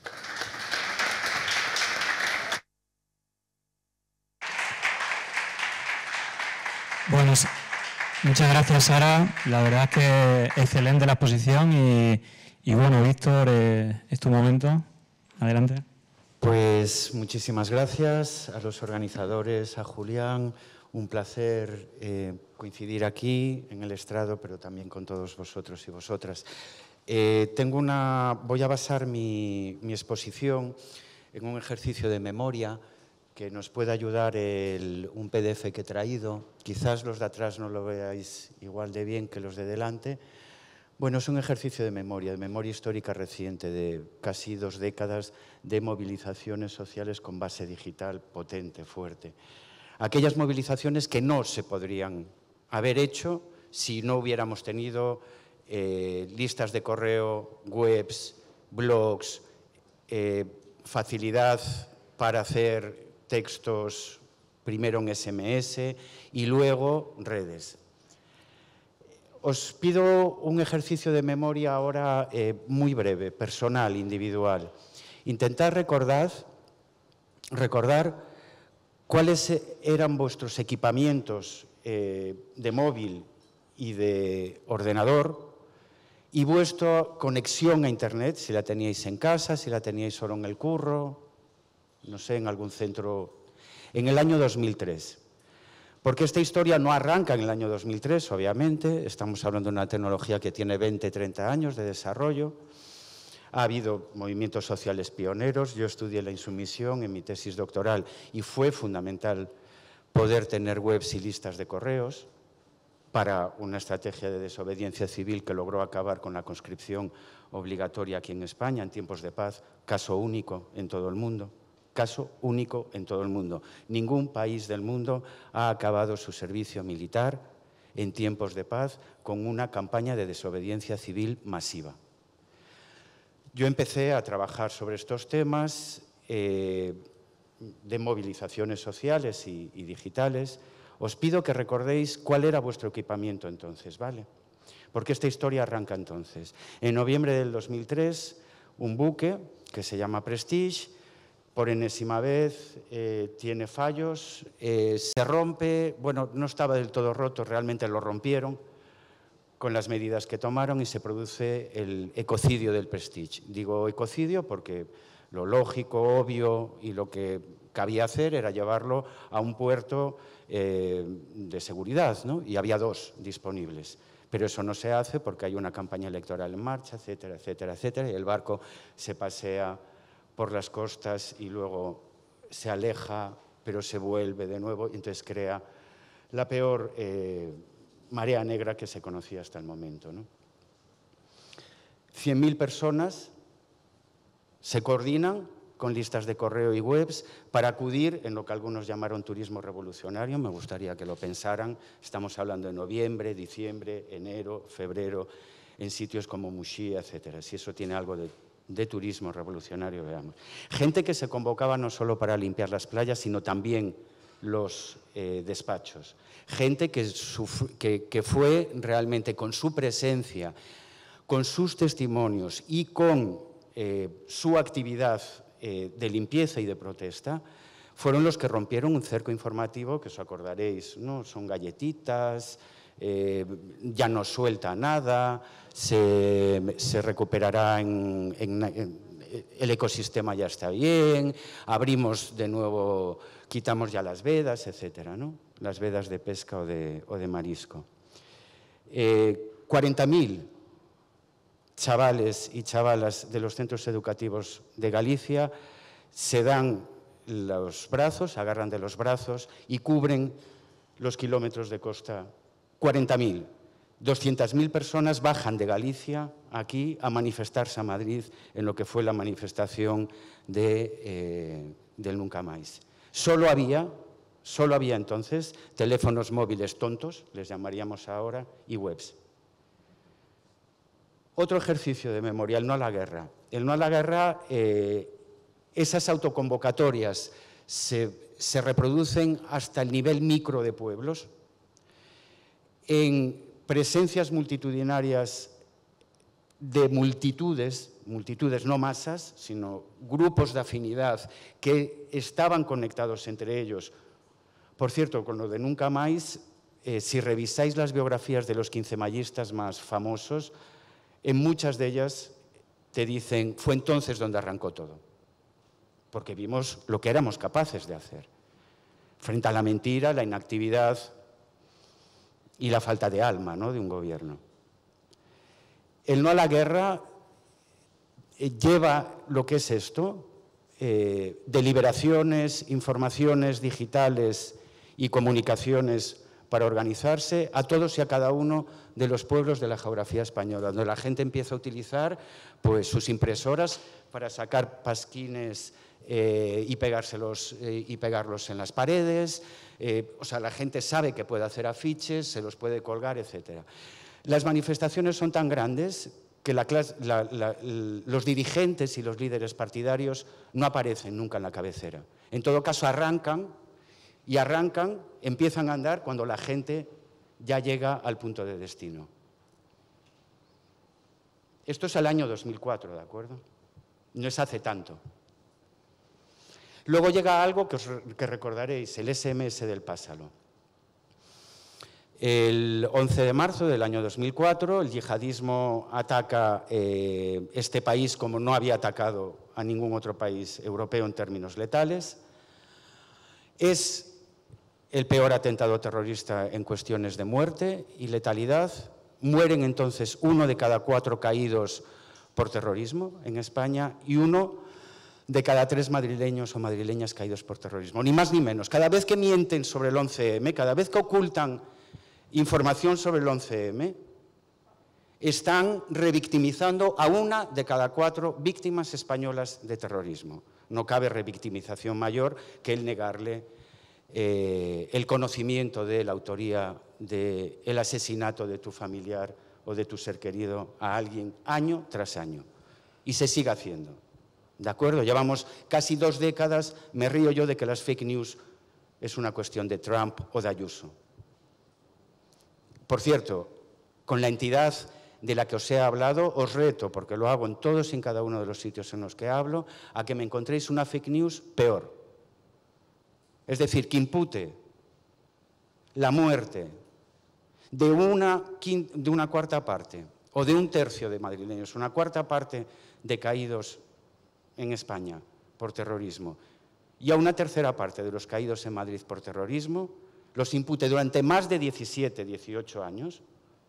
Bueno, muchas gracias, Sara. La verdad es que excelente la exposición y bueno, Víctor, es tu momento. Adelante. Pues muchísimas gracias a los organizadores, a Julián. Un placer coincidir aquí en el estrado, pero también con todos vosotros y vosotras. Voy a basar mi exposición en un ejercicio de memoria que nos puede ayudar un PDF que he traído. Quizás los de atrás no lo veáis igual de bien que los de delante. Bueno, es un ejercicio de memoria histórica reciente, de casi 2 décadas de movilizaciones sociales con base digital potente, fuerte. Aquellas movilizaciones que no se podrían haber hecho si no hubiéramos tenido listas de correo, webs, blogs, facilidad para hacer textos primero en SMS y luego redes. Os pido un ejercicio de memoria ahora muy breve, personal, individual. Intentad recordar cuáles eran vuestros equipamientos de móvil y de ordenador y vuestra conexión a Internet, si la teníais en casa, si la teníais solo en el curro, no sé, en algún centro, en el año 2003. Porque esta historia no arranca en el año 2003, obviamente, estamos hablando de una tecnología que tiene 20, 30 años de desarrollo. Ha habido movimientos sociales pioneros. Yo estudié la insumisión en mi tesis doctoral y fue fundamental poder tener webs y listas de correos para una estrategia de desobediencia civil que logró acabar con la conscripción obligatoria aquí en España en tiempos de paz, caso único en todo el mundo. Caso único en todo el mundo. Ningún país del mundo ha acabado su servicio militar en tiempos de paz con una campaña de desobediencia civil masiva. Yo empecé a trabajar sobre estos temas de movilizaciones sociales y digitales. Os pido que recordéis cuál era vuestro equipamiento entonces, ¿vale? Porque esta historia arranca entonces. En noviembre del 2003, un buque que se llama Prestige, por enésima vez, tiene fallos, se rompe, bueno, no estaba del todo roto, realmente lo rompieron con las medidas que tomaron y se produce el ecocidio del Prestige. Digo ecocidio porque lo lógico, obvio y lo que cabía hacer era llevarlo a un puerto de seguridad, ¿no? Y había 2 disponibles. Pero eso no se hace porque hay una campaña electoral en marcha, etcétera, etcétera, etcétera, y el barco se pasea por las costas y luego se aleja, pero se vuelve de nuevo, y entonces crea la peor marea negra que se conocía hasta el momento, ¿no? 100.000 personas se coordinan con listas de correo y webs para acudir en lo que algunos llamaron turismo revolucionario. Me gustaría que lo pensaran. Estamos hablando de noviembre, diciembre, enero, febrero, en sitios como Muxía, etcétera. Si eso tiene algo de turismo revolucionario, veamos. Gente que se convocaba no solo para limpiar las playas, sino también los despachos. Gente que fue realmente con su presencia, con sus testimonios y con su actividad de limpieza y de protesta, fueron los que rompieron un cerco informativo, que os acordaréis, ¿no? Son galletitas, ya no suelta nada, se recuperará el ecosistema ya está bien, abrimos de nuevo, quitamos ya las vedas, etcétera, ¿no? Las vedas de pesca o de marisco. 40.000 chavales y chavalas de los centros educativos de Galicia se dan los brazos, agarran de los brazos y cubren los kilómetros de costa. 40.000. 200.000 personas bajan de Galicia aquí a manifestarse a Madrid en lo que fue la manifestación del Nunca Máis. Solo había entonces teléfonos móviles tontos, les llamaríamos ahora, y webs. Otro ejercicio de memoria, el no a la guerra. El no a la guerra, esas autoconvocatorias se reproducen hasta el nivel micro de pueblos, en presencias multitudinarias de multitudes no masas, sino grupos de afinidad que estaban conectados entre ellos. Por cierto, con lo de Nunca Máis, si revisáis las biografías de los quincemayistas más famosos, en muchas de ellas te dicen, fue entonces donde arrancó todo, porque vimos lo que éramos capaces de hacer, frente a la mentira, la inactividad y la falta de alma, ¿no?, de un gobierno. El no a la guerra lleva lo que es esto, deliberaciones, informaciones digitales y comunicaciones para organizarse a todos y a cada uno de los pueblos de la geografía española, donde la gente empieza a utilizar pues, sus impresoras para sacar pasquines y pegarlos en las paredes. O sea, la gente sabe que puede hacer afiches, se los puede colgar, etc. Las manifestaciones son tan grandes que los dirigentes y los líderes partidarios no aparecen nunca en la cabecera. En todo caso, empiezan a andar cuando la gente ya llega al punto de destino. Esto es el año 2004, ¿de acuerdo? No es hace tanto. Luego llega algo que recordaréis, el SMS del Pásalo. El 11 de marzo del año 2004, el yihadismo ataca este país como no había atacado a ningún otro país europeo en términos letales. Es el peor atentado terrorista en cuestiones de muerte y letalidad. Mueren entonces 1 de cada 4 caídos por terrorismo en España y 1 de cada 3 madrileños o madrileñas caídos por terrorismo, ni más ni menos. Cada vez que mienten sobre el 11M, cada vez que ocultan información sobre el 11M, están revictimizando a 1 de cada 4 víctimas españolas de terrorismo. No cabe revictimización mayor que el negarle el conocimiento de la autoría del asesinato de tu familiar o de tu ser querido a alguien año tras año. Y se sigue haciendo. ¿De acuerdo? Llevamos casi 2 décadas, me río yo de que las fake news es una cuestión de Trump o de Ayuso. Por cierto, con la entidad de la que os he hablado, os reto, porque lo hago en todos y en cada uno de los sitios en los que hablo, a que me encontréis una fake news peor. Es decir, que impute la muerte de una cuarta parte o de 1/3 de madrileños, una cuarta parte de caídos en España por terrorismo y a 1/3 parte de los caídos en Madrid por terrorismo, los impute durante más de 17, 18 años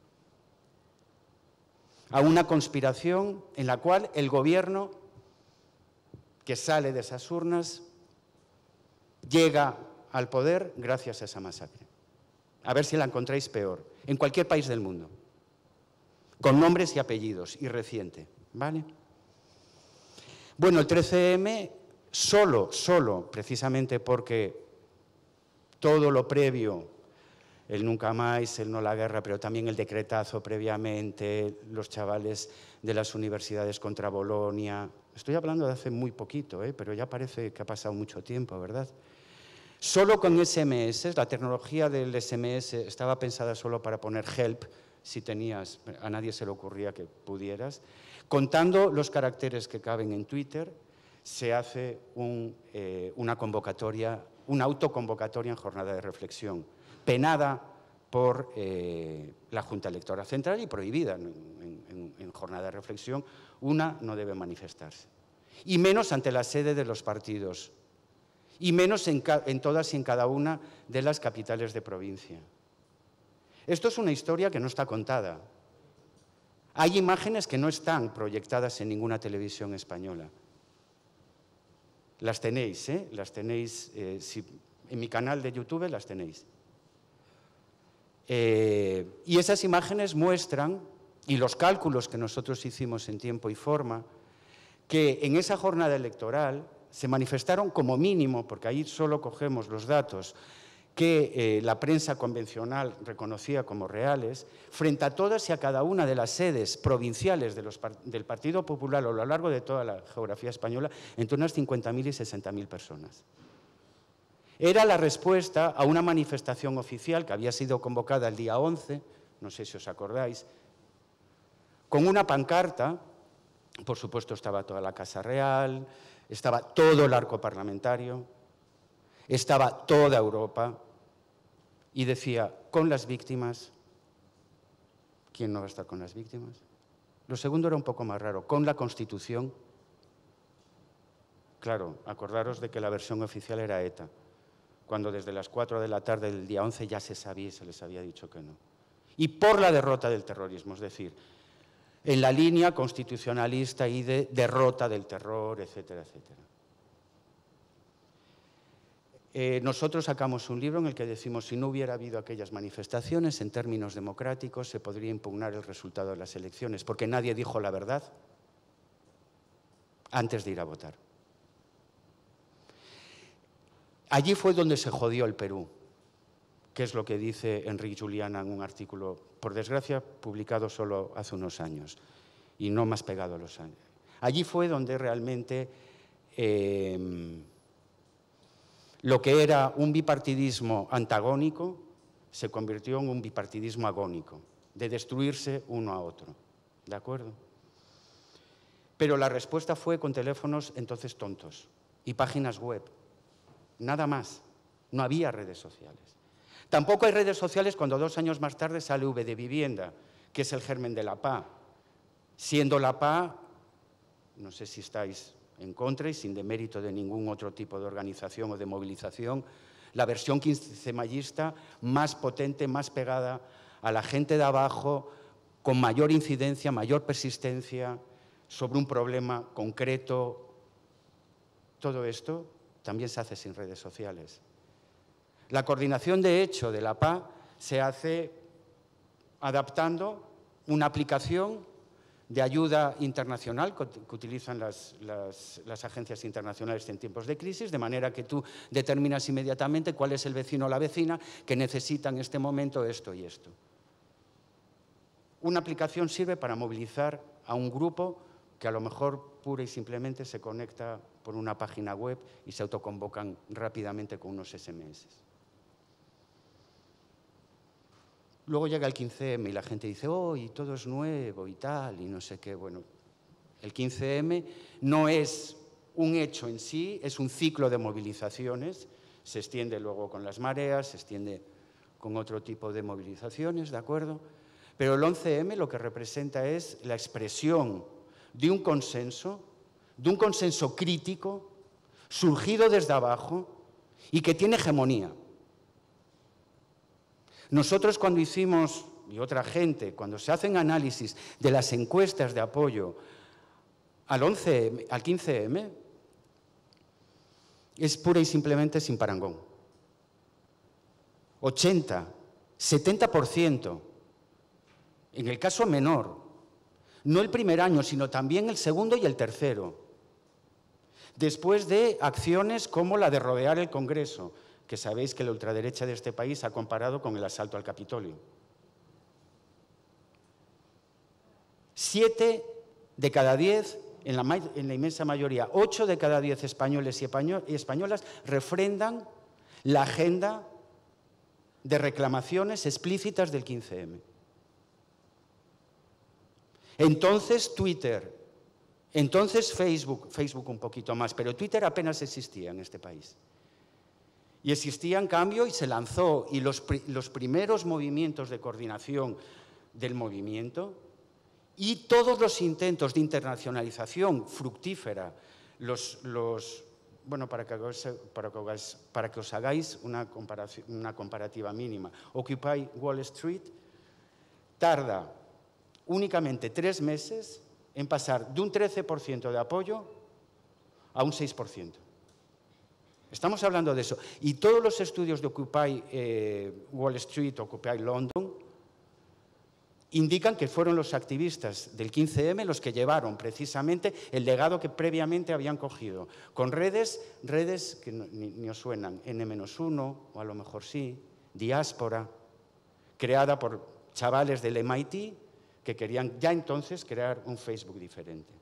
a una conspiración en la cual el gobierno que sale de esas urnas llega al poder gracias a esa masacre. A ver si la encontráis peor, en cualquier país del mundo, con nombres y apellidos, y reciente, ¿vale? Bueno, el 13M, solo, precisamente porque todo lo previo, el nunca más, el no la guerra, pero también el decretazo previamente, los chavales de las universidades contra Bolonia. Estoy hablando de hace muy poquito, pero ya parece que ha pasado mucho tiempo, ¿verdad? Solo con SMS, la tecnología del SMS estaba pensada solo para poner help, si tenías, a nadie se le ocurría que pudieras. Contando los caracteres que caben en Twitter, se hace una convocatoria, una autoconvocatoria en jornada de reflexión, penada por la Junta Electoral Central y prohibida en jornada de reflexión. Una no debe manifestarse, y menos ante la sede de los partidos, y menos en todas y en cada una de las capitales de provincia. Esto es una historia que no está contada. Hay imágenes que no están proyectadas en ninguna televisión española. Las tenéis, las tenéis, en mi canal de YouTube las tenéis. Y esas imágenes muestran, y los cálculos que nosotros hicimos en tiempo y forma, que en esa jornada electoral se manifestaron como mínimo, porque ahí solo cogemos los datos que la prensa convencional reconocía como reales, frente a todas y a cada una de las sedes provinciales del Partido Popular a lo largo de toda la geografía española, entre unas 50.000 y 60.000 personas. Era la respuesta a una manifestación oficial que había sido convocada el día 11, no sé si os acordáis, con una pancarta. Por supuesto estaba toda la Casa Real, estaba todo el arco parlamentario, estaba toda Europa, y decía, con las víctimas. ¿Quién no va a estar con las víctimas? Lo segundo era un poco más raro, con la Constitución. Claro, acordaros de que la versión oficial era ETA, cuando desde las 4 de la tarde del día 11 ya se sabía y se les había dicho que no. Y por la derrota del terrorismo, es decir, en la línea constitucionalista y de derrota del terror, etcétera, etcétera. Nosotros sacamos un libro en el que decimos, si no hubiera habido aquellas manifestaciones, en términos democráticos, se podría impugnar el resultado de las elecciones, porque nadie dijo la verdad antes de ir a votar. Allí fue donde se jodió el Perú, que es lo que dice Enrique Juliana en un artículo, por desgracia, publicado solo hace unos años, y no más pegado a los años. Allí fue donde realmente lo que era un bipartidismo antagónico se convirtió en un bipartidismo agónico, de destruirse uno a otro, ¿de acuerdo? Pero la respuesta fue con teléfonos entonces tontos y páginas web, nada más, no había redes sociales. Tampoco hay redes sociales cuando 2 años más tarde sale V de Vivienda, que es el germen de la PA, siendo la PA, no sé si estáis en contra y sin demérito de ningún otro tipo de organización o de movilización, la versión quincemayista más potente, más pegada a la gente de abajo, con mayor incidencia, mayor persistencia, sobre un problema concreto. Todo esto también se hace sin redes sociales. La coordinación, de hecho, de la PA se hace adaptando una aplicación de ayuda internacional que utilizan las agencias internacionales en tiempos de crisis, de manera que tú determinas inmediatamente cuál es el vecino o la vecina que necesita en este momento esto y esto. Una aplicación sirve para movilizar a un grupo que a lo mejor pura y simplemente se conecta por una página web y se autoconvocan rápidamente con unos SMS. Luego llega el 15M y la gente dice, oh, y todo es nuevo y tal, y no sé qué. Bueno, el 15M no es un hecho en sí, es un ciclo de movilizaciones, se extiende luego con las mareas, se extiende con otro tipo de movilizaciones, ¿de acuerdo? Pero el 11M lo que representa es la expresión de un consenso crítico, surgido desde abajo y que tiene hegemonía. Nosotros cuando hicimos, y otra gente, cuando se hacen análisis de las encuestas de apoyo al 15M, es pura y simplemente sin parangón. 80, 70%, en el caso menor, no el primer año, sino también el segundo y el tercero, después de acciones como la de rodear el Congreso, que sabéis que la ultraderecha de este país ha comparado con el asalto al Capitolio. 7 de cada 10, en la inmensa mayoría, 8 de cada 10 españoles y españolas refrendan la agenda de reclamaciones explícitas del 15M. Entonces Twitter, entonces Facebook un poquito más, pero Twitter apenas existía en este país. Y existía en cambio y se lanzó, y los primeros movimientos de coordinación del movimiento y todos los intentos de internacionalización fructífera, bueno, para que os hagáis una comparativa mínima, Occupy Wall Street tarda únicamente 3 meses en pasar de un 13% de apoyo a un 6%. Estamos hablando de eso. Y todos los estudios de Occupy Wall Street, Occupy London, indican que fueron los activistas del 15M los que llevaron precisamente el legado que previamente habían cogido, con redes que ni os suenan, N-1, o a lo mejor sí, Diáspora, creada por chavales del MIT que querían ya entonces crear un Facebook diferente.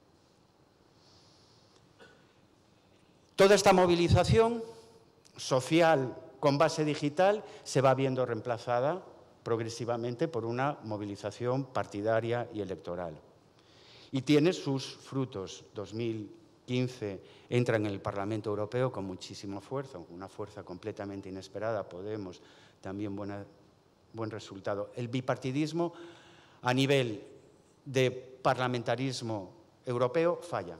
Toda esta movilización social con base digital se va viendo reemplazada progresivamente por una movilización partidaria y electoral. Y tiene sus frutos. 2015 entra en el Parlamento Europeo con muchísima fuerza, una fuerza completamente inesperada, Podemos, también buen resultado. El bipartidismo a nivel de parlamentarismo europeo falla.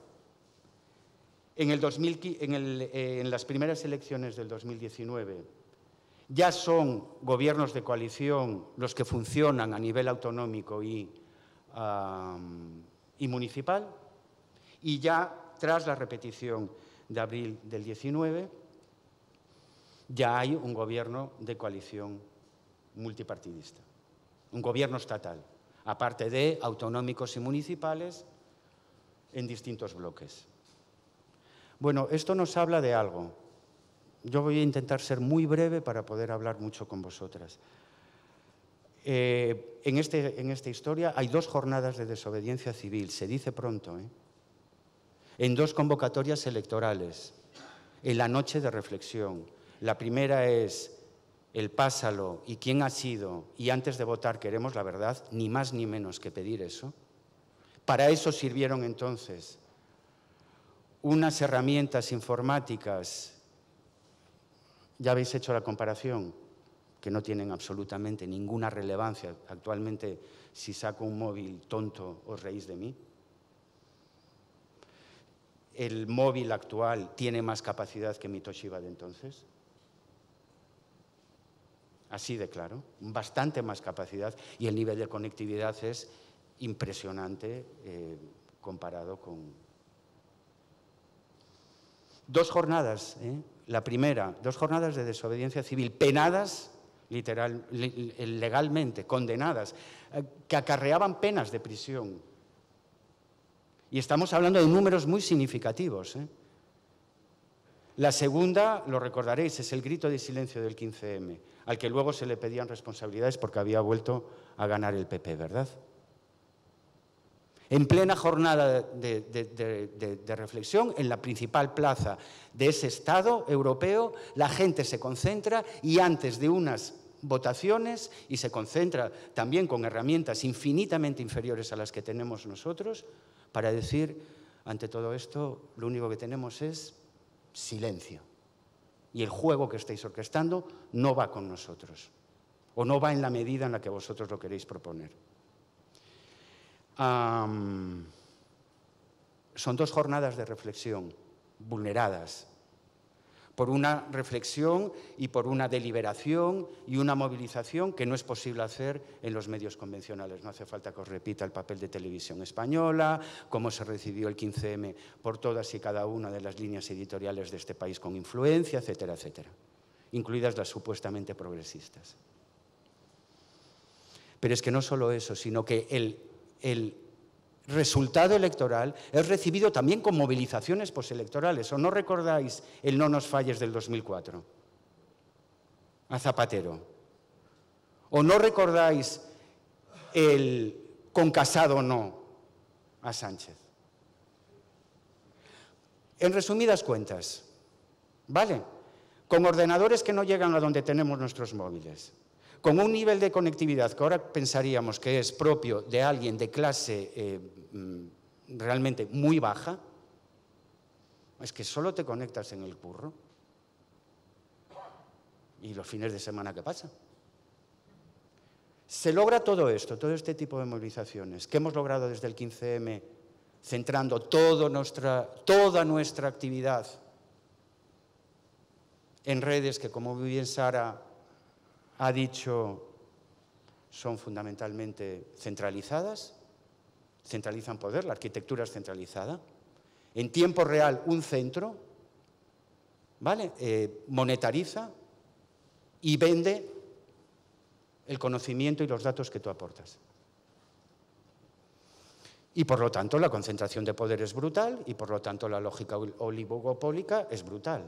En las primeras elecciones del 2019 ya son gobiernos de coalición los que funcionan a nivel autonómico y municipal, y ya tras la repetición de abril del 19 ya hay un gobierno de coalición multipartidista, un gobierno estatal, aparte de autonómicos y municipales en distintos bloques. Bueno, esto nos habla de algo. Yo voy a intentar ser muy breve para poder hablar mucho con vosotras. En esta historia hay 2 jornadas de desobediencia civil, se dice pronto, en 2 convocatorias electorales, en la noche de reflexión. La primera es el pásalo y quién ha sido, y antes de votar queremos la verdad, ni más ni menos que pedir eso. Para eso sirvieron entonces unas herramientas informáticas, ya habéis hecho la comparación, que no tienen absolutamente ninguna relevancia. Actualmente, si saco un móvil tonto, os reís de mí. El móvil actual tiene más capacidad que mi Toshiba de entonces. Así de claro, bastante más capacidad, y el nivel de conectividad es impresionante comparado con... 2 jornadas, la primera, 2 jornadas de desobediencia civil, penadas legalmente, condenadas, que acarreaban penas de prisión. Y estamos hablando de números muy significativos. La segunda, lo recordaréis, es el grito de silencio del 15M, al que luego se le pedían responsabilidades porque había vuelto a ganar el PP, ¿verdad? En plena jornada de reflexión, en la principal plaza de ese Estado europeo, la gente se concentra y antes de unas votaciones, y se concentra también con herramientas infinitamente inferiores a las que tenemos nosotros, para decir, ante todo esto, lo único que tenemos es silencio. Y el juego que estáis orquestando no va con nosotros, o no va en la medida en la que vosotros lo queréis proponer. Son 2 jornadas de reflexión vulneradas por una reflexión y por una deliberación y una movilización que no es posible hacer en los medios convencionales. No hace falta que os repita el papel de Televisión Española, cómo se recibió el 15M por todas y cada una de las líneas editoriales de este país con influencia, etcétera, etcétera, incluidas las supuestamente progresistas. Pero es que no solo eso, sino que el resultado electoral es recibido también con movilizaciones postelectorales. ¿O no recordáis el No nos falles del 2004 a Zapatero? ¿O no recordáis el con Casado no a Sánchez? En resumidas cuentas, ¿vale? Con ordenadores que no llegan a donde tenemos nuestros móviles, con un nivel de conectividad que ahora pensaríamos que es propio de alguien de clase realmente muy baja, es que solo te conectas en el curro. ¿Y los fines de semana qué pasa? Se logra todo esto, todo este tipo de movilizaciones que hemos logrado desde el 15M, centrando toda nuestra actividad en redes que, como muy bien Sara ha dicho, son fundamentalmente centralizadas, centralizan poder, la arquitectura es centralizada. En tiempo real, un centro, ¿vale? Monetariza y vende el conocimiento y los datos que tú aportas. Y por lo tanto, la concentración de poder es brutal y por lo tanto la lógica oligopólica es brutal.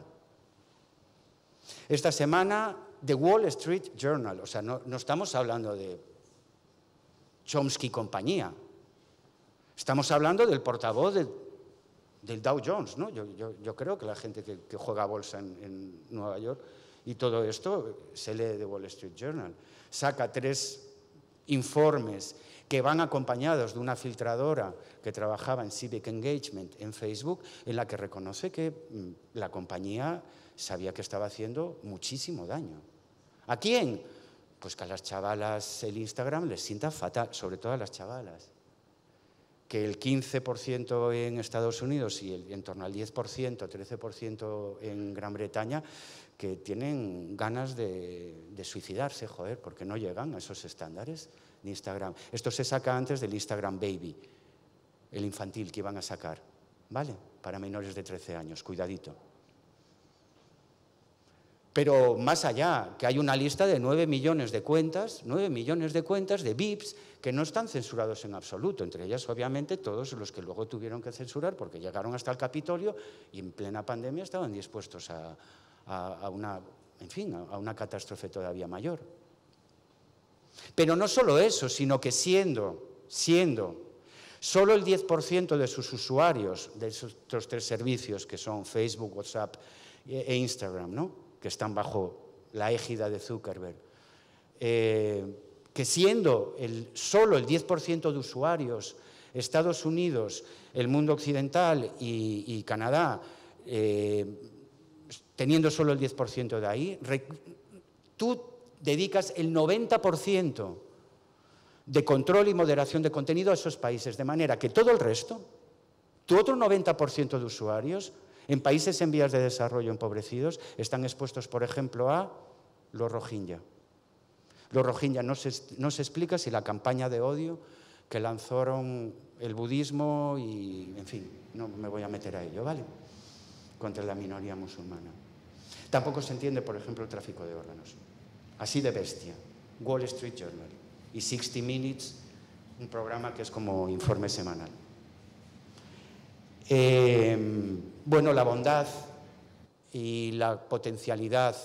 Esta semana, The Wall Street Journal, o sea, no estamos hablando de Chomsky y compañía, estamos hablando del portavoz del Dow Jones, ¿no? Yo creo que la gente que juega a bolsa en Nueva York y todo esto se lee The Wall Street Journal. Saca 3 informes que van acompañados de una filtradora que trabajaba en Civic Engagement en Facebook, en la que reconoce que la compañía sabía que estaba haciendo muchísimo daño. ¿A quién? Pues que a las chavalas el Instagram les sienta fatal, sobre todo a las chavalas. Que el 15% en Estados Unidos y en torno al 10%, 13% en Gran Bretaña, que tienen ganas de suicidarse, joder, porque no llegan a esos estándares de Instagram. Esto se saca antes del Instagram Baby, el infantil que iban a sacar, ¿vale? Para menores de 13 años, cuidadito. Pero más allá, que hay una lista de 9 millones de cuentas de VIPs que no están censurados en absoluto, entre ellas obviamente todos los que luego tuvieron que censurar porque llegaron hasta el Capitolio y en plena pandemia estaban dispuestos a una catástrofe todavía mayor. Pero no solo eso, sino que siendo solo el 10% de sus usuarios de estos 3 servicios que son Facebook, WhatsApp e Instagram, ¿no?, que están bajo la égida de Zuckerberg, que siendo solo el 10% de usuarios, Estados Unidos, el mundo occidental y Canadá, teniendo solo el 10% de ahí, tú dedicas el 90% de control y moderación de contenido a esos países, de manera que todo el resto, tu otro 90% de usuarios, en países en vías de desarrollo empobrecidos, están expuestos, por ejemplo, a los Rohingya. Los Rohingya no se explica si la campaña de odio que lanzaron el budismo y, en fin, no me voy a meter a ello, ¿vale? Contra la minoría musulmana. Tampoco se entiende, por ejemplo, el tráfico de órganos. Así de bestia. Wall Street Journal y 60 Minutes, un programa que es como informe semanal. Bueno, la bondad y la potencialidad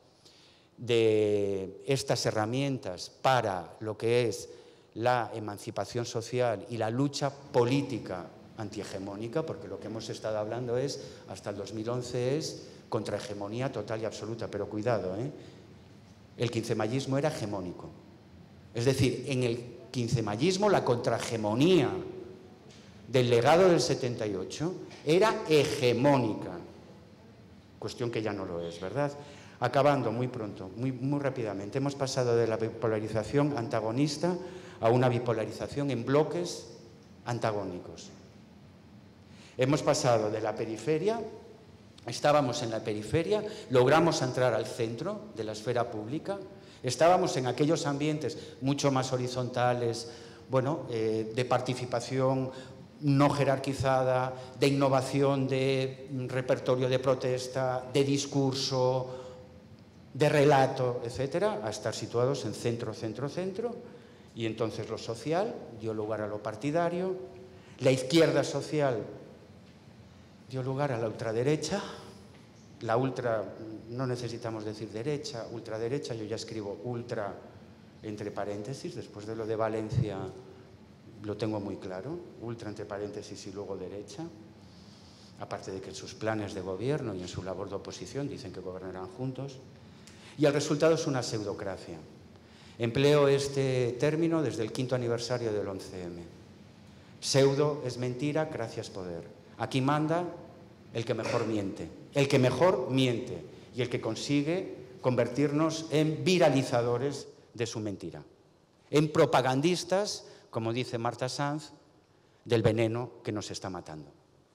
de estas herramientas para lo que es la emancipación social y la lucha política antihegemónica, porque lo que hemos estado hablando es, hasta el 2011, es contrahegemonía total y absoluta, pero cuidado, el quincemayismo era hegemónico. Es decir, en el quincemayismo la contrahegemonía del legado del 78 era hegemónica, cuestión que ya no lo es, ¿verdad? Acabando muy pronto, muy rápidamente, hemos pasado de la bipolarización antagonista a una bipolarización en bloques antagónicos. Hemos pasado de la periferia, estábamos en la periferia, logramos entrar al centro de la esfera pública, estábamos en aquellos ambientes mucho más horizontales, bueno, de participación no jerarquizada, de innovación, de repertorio de protesta, de discurso, de relato, etcétera, a estar situados en centro, centro, centro, y entonces lo social dio lugar a lo partidario, la izquierda social dio lugar a la ultraderecha, la ultra, no necesitamos decir derecha, ultraderecha, yo ya escribo ultra entre paréntesis, después de lo de Valencia lo tengo muy claro, ultra entre paréntesis y luego derecha, aparte de que en sus planes de gobierno y en su labor de oposición dicen que gobernarán juntos, y el resultado es una pseudocracia. Empleo este término desde el 5º aniversario del 11M. Pseudo es mentira, gracias poder. Aquí manda el que mejor miente, y el que consigue convertirnos en viralizadores de su mentira, en propagandistas, como dice Marta Sanz, del veneno que nos está matando.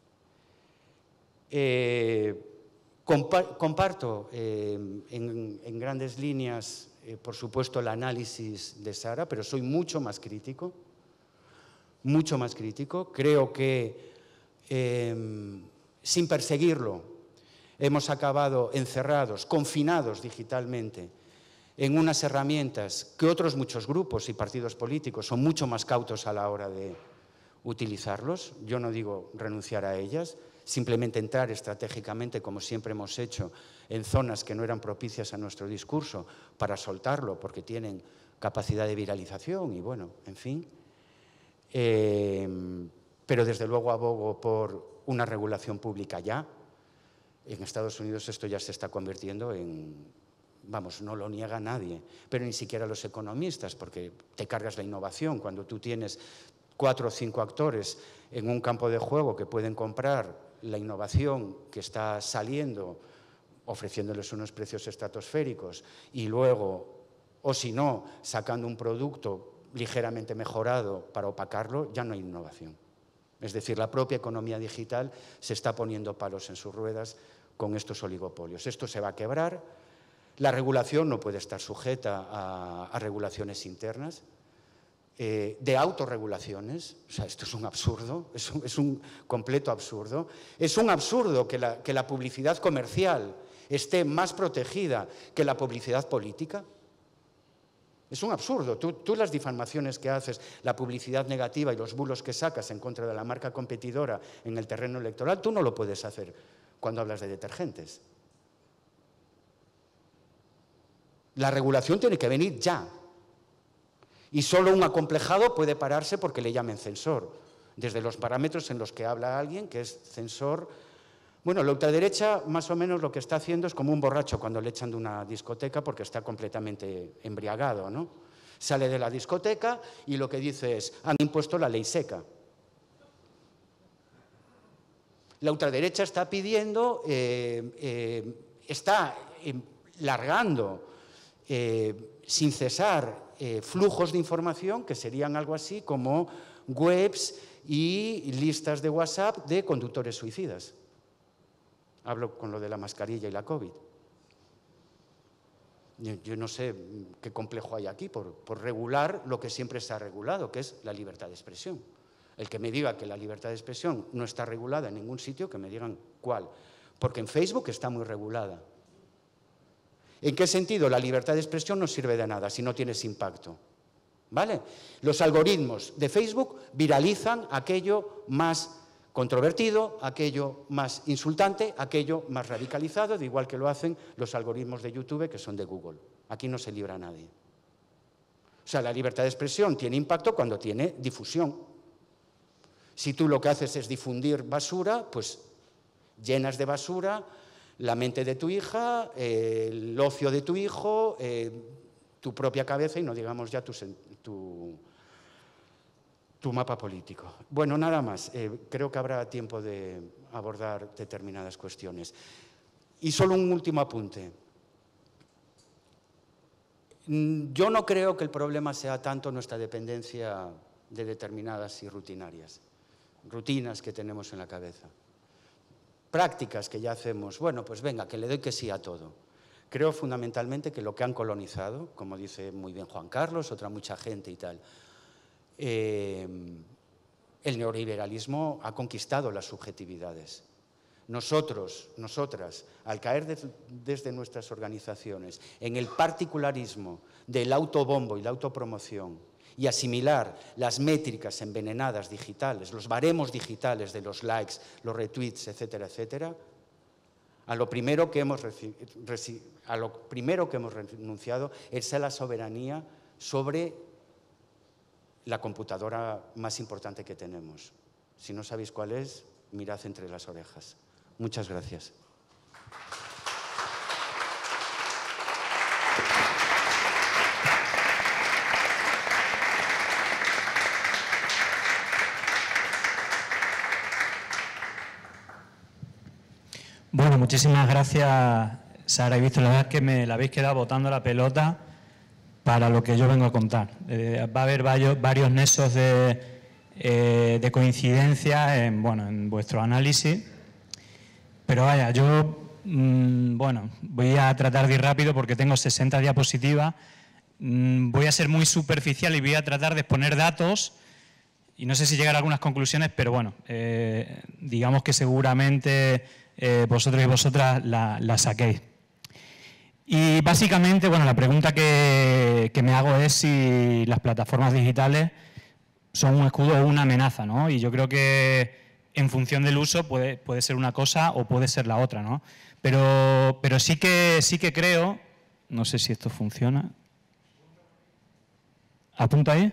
Comparto en grandes líneas, por supuesto, el análisis de Sara, pero soy mucho más crítico. Creo que sin perseguirlo hemos acabado encerrados, confinados digitalmente en unas herramientas que otros muchos grupos y partidos políticos son mucho más cautos a la hora de utilizarlos. Yo no digo renunciar a ellas, simplemente entrar estratégicamente, como siempre hemos hecho, en zonas que no eran propicias a nuestro discurso para soltarlo porque tienen capacidad de viralización y bueno, en fin. Pero desde luego abogo por una regulación pública ya. En Estados Unidos esto ya se está convirtiendo en, vamos, no lo niega nadie, pero ni siquiera los economistas, porque te cargas la innovación cuando tú tienes 4 o 5 actores en un campo de juego que pueden comprar la innovación que está saliendo, ofreciéndoles unos precios estratosféricos y luego, o si no, sacando un producto ligeramente mejorado para opacarlo, ya no hay innovación. Es decir, la propia economía digital se está poniendo palos en sus ruedas con estos oligopolios. Esto se va a quebrar. La regulación no puede estar sujeta a regulaciones internas, de autorregulaciones. O sea, esto es un absurdo, es un completo absurdo. Es un absurdo que la publicidad comercial esté más protegida que la publicidad política. Es un absurdo. Tú las difamaciones que haces, la publicidad negativa y los bulos que sacas en contra de la marca competidora en el terreno electoral, tú no lo puedes hacer cuando hablas de detergentes. La regulación tiene que venir ya. Y solo un acomplejado puede pararse porque le llamen censor. Desde los parámetros en los que habla alguien que es censor. Bueno, la ultraderecha más o menos lo que está haciendo es como un borracho cuando le echan de una discoteca porque está completamente embriagado, ¿no? Sale de la discoteca y lo que dice es, han impuesto la ley seca. La ultraderecha está pidiendo, está largando sin cesar flujos de información que serían algo así como webs y listas de WhatsApp de conductores suicidas. Hablo con lo de la mascarilla y la COVID. Yo no sé qué complejo hay aquí por regular lo que siempre se ha regulado, que es la libertad de expresión. El que me diga que la libertad de expresión no está regulada en ningún sitio, que me digan cuál. Porque en Facebook está muy regulada. ¿En qué sentido? La libertad de expresión no sirve de nada si no tienes impacto. ¿Vale? Los algoritmos de Facebook viralizan aquello más controvertido, aquello más insultante, aquello más radicalizado, de igual que lo hacen los algoritmos de YouTube que son de Google. Aquí no se libra a nadie. O sea, la libertad de expresión tiene impacto cuando tiene difusión. Si tú lo que haces es difundir basura, pues llenas de basura la mente de tu hija, el ocio de tu hijo, tu propia cabeza y no digamos ya tu mapa político. Bueno, nada más. Creo que habrá tiempo de abordar determinadas cuestiones. Y solo un último apunte. Yo no creo que el problema sea tanto nuestra dependencia de determinadas y rutinas que tenemos en la cabeza. Prácticas que ya hacemos, bueno, pues venga, que le doy que sí a todo. Creo fundamentalmente que lo que han colonizado, como dice muy bien Juan Carlos, otra mucha gente y tal, el neoliberalismo ha conquistado las subjetividades. Nosotros, nosotras, al caer desde nuestras organizaciones en el particularismo del autobombo y la autopromoción y asimilar las métricas envenenadas digitales, los baremos digitales de los likes, los retweets, etcétera, etcétera, a lo primero que hemos renunciado es a la soberanía sobre la computadora más importante que tenemos. Si no sabéis cuál es, mirad entre las orejas. Muchas gracias. Bueno, muchísimas gracias, Sara y Víctor. La verdad es que me la habéis quedado botando la pelota para lo que yo vengo a contar. Va a haber varios nexos de coincidencia en vuestro análisis, pero vaya, yo voy a tratar de ir rápido porque tengo 60 diapositivas. Voy a ser muy superficial y voy a tratar de exponer datos y no sé si llegar a algunas conclusiones, pero bueno, digamos que seguramente vosotros y vosotras la saquéis. Y básicamente, bueno, la pregunta que me hago es si las plataformas digitales son un escudo o una amenaza, ¿no? Y yo creo que en función del uso puede ser una cosa o puede ser la otra, ¿no? Pero sí que creo, no sé si esto funciona. ¿Apunta ahí?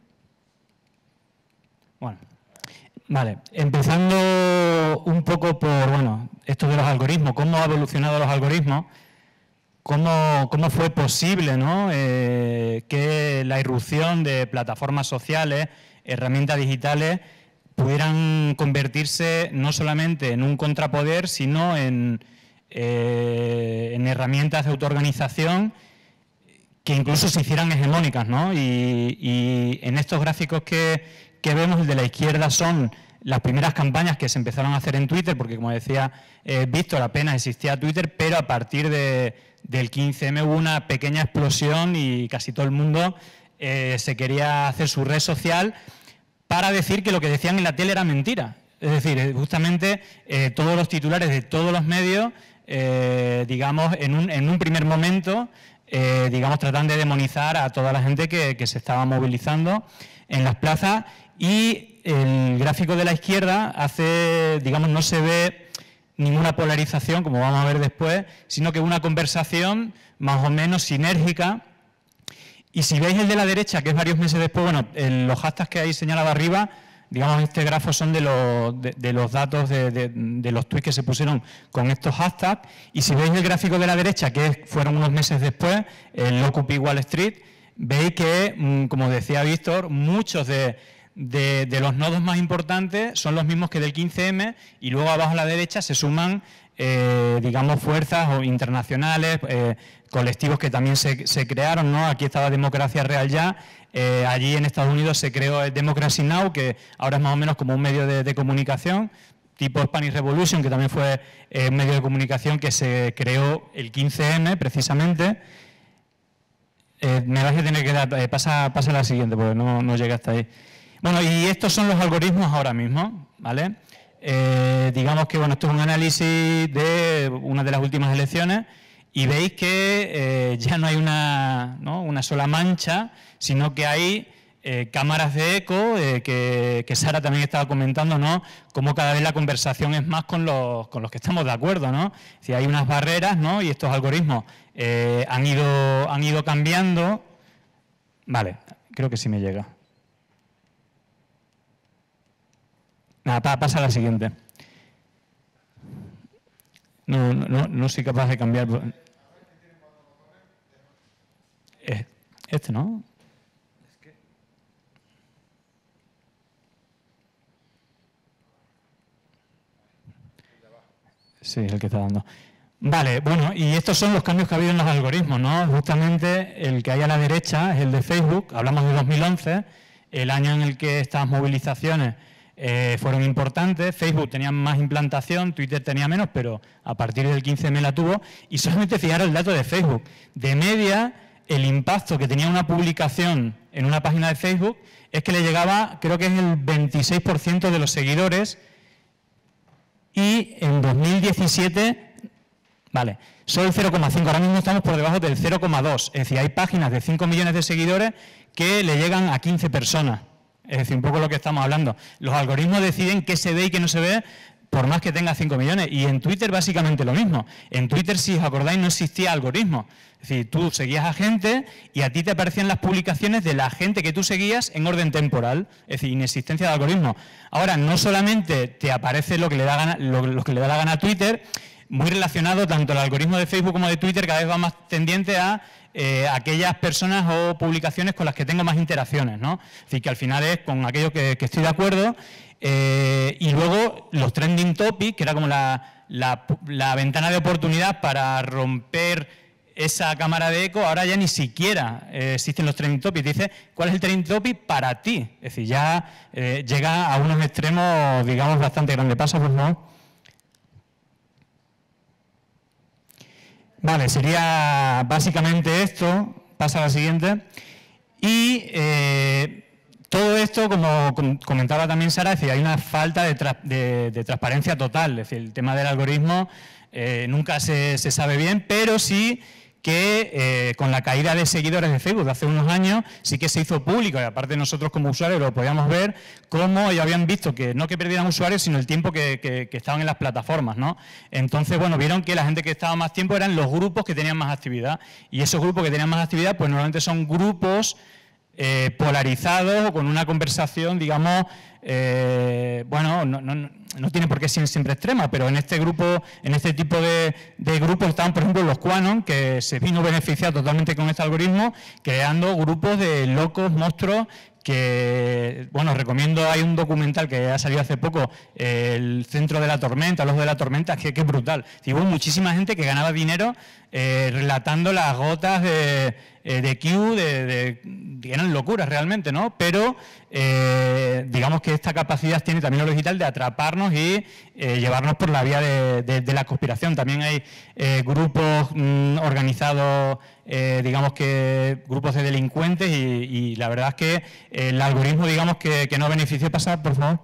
Bueno, vale. Empezando un poco por, bueno, esto de los algoritmos, cómo han evolucionado los algoritmos. ¿Cómo fue posible, ¿no? Que la irrupción de plataformas sociales, herramientas digitales, pudieran convertirse no solamente en un contrapoder, sino en herramientas de autoorganización que incluso se hicieran hegemónicas, ¿no? Y en estos gráficos que vemos, el de la izquierda son las primeras campañas que se empezaron a hacer en Twitter, porque como decía Víctor, apenas existía Twitter, pero a partir del 15M hubo una pequeña explosión y casi todo el mundo se quería hacer su red social para decir que lo que decían en la tele era mentira. Es decir, justamente todos los titulares de todos los medios, digamos, en un primer momento, digamos, tratan de demonizar a toda la gente que se estaba movilizando en las plazas. Y el gráfico de la izquierda hace, digamos, no se ve ninguna polarización, como vamos a ver después, sino que una conversación más o menos sinérgica. Y si veis el de la derecha, que es varios meses después, bueno, los hashtags que hay señalado arriba, digamos, este grafo son de los datos de los tweets que se pusieron con estos hashtags. Y si veis el gráfico de la derecha, que fueron unos meses después, el Occupy Wall Street, veis que, como decía Víctor, muchos de los nodos más importantes son los mismos que del 15M y luego abajo a la derecha se suman, digamos, fuerzas internacionales, colectivos que también se crearon, ¿no? Aquí está la Democracia Real Ya, allí en Estados Unidos se creó el Democracy Now, que ahora es más o menos como un medio de comunicación, tipo Spanish Revolution, que también fue un medio de comunicación que se creó el 15M precisamente. Me vais a tener que dar, pasa a la siguiente, porque no llega hasta ahí. Bueno, y estos son los algoritmos ahora mismo, ¿vale? Digamos que, bueno, esto es un análisis de una de las últimas elecciones y veis que ya no hay una sola mancha, sino que hay cámaras de eco, que Sara también estaba comentando, ¿no? Cómo cada vez la conversación es más con los que estamos de acuerdo, ¿no? Si hay unas barreras, ¿no? Y estos algoritmos han ido cambiando. Vale, creo que sí me llega. Nada, pasa a la siguiente. No soy capaz de cambiar. Este, ¿no? Sí, es el que está dando. Vale, bueno, y estos son los cambios que ha habido en los algoritmos, ¿no? Justamente el que hay a la derecha es el de Facebook. Hablamos de 2011, el año en el que estas movilizaciones fueron importantes. Facebook tenía más implantación, Twitter tenía menos, pero a partir del 15M la tuvo. Y solamente fijaros el dato de Facebook. De media, el impacto que tenía una publicación en una página de Facebook es que le llegaba, creo que es el 26% de los seguidores, y en 2017, vale, solo el 0,5, ahora mismo estamos por debajo del 0,2, es decir, hay páginas de 5 millones de seguidores que le llegan a 15 personas. Es decir, un poco lo que estamos hablando. Los algoritmos deciden qué se ve y qué no se ve, por más que tenga 5 millones. Y en Twitter básicamente lo mismo. En Twitter, si os acordáis, no existía algoritmo. Es decir, tú seguías a gente y a ti te aparecían las publicaciones de la gente que tú seguías en orden temporal. Es decir, inexistencia de algoritmo. Ahora, no solamente te aparece lo que le da la gana a Twitter, muy relacionado tanto el algoritmo de Facebook como de Twitter cada vez va más tendiente a aquellas personas o publicaciones con las que tengo más interacciones, ¿no? Es decir, que al final es con aquello que estoy de acuerdo. Y luego los trending topics, que era como la ventana de oportunidad para romper esa cámara de eco, ahora ya ni siquiera existen los trending topics. Dice, ¿cuál es el trending topic para ti? Es decir, ya llega a unos extremos, digamos, bastante grandes. Pasa, por favor. Vale, sería básicamente esto. Pasa a la siguiente. Y todo esto, como comentaba también Sara, es decir, hay una falta de transparencia total. Es decir, el tema del algoritmo nunca se sabe bien, pero sí que con la caída de seguidores de Facebook de hace unos años sí que se hizo público, y aparte nosotros como usuarios lo podíamos ver, cómo ellos habían visto que no que perdieran usuarios, sino el tiempo que estaban en las plataformas, ¿no? Entonces, bueno, vieron que la gente que estaba más tiempo eran los grupos que tenían más actividad, y esos grupos que tenían más actividad, pues normalmente son grupos polarizados o con una conversación, digamos, bueno, no tiene por qué ser siempre extrema, pero en este grupo, en este tipo de grupos estaban, por ejemplo, los QAnon, que se vino beneficiado totalmente con este algoritmo, creando grupos de locos, monstruos, que, bueno, recomiendo, hay un documental que ha salido hace poco, El Centro de la Tormenta, el Ojo de la Tormenta, que es brutal. Y hubo muchísima gente que ganaba dinero relatando las gotas de Q, eran locuras realmente, ¿no? Pero digamos que esta capacidad tiene también lo digital de atraparnos y llevarnos por la vía de la conspiración. También hay grupos organizados, digamos que grupos de delincuentes, y la verdad es que el algoritmo, digamos que no benefició. Pasar, por favor.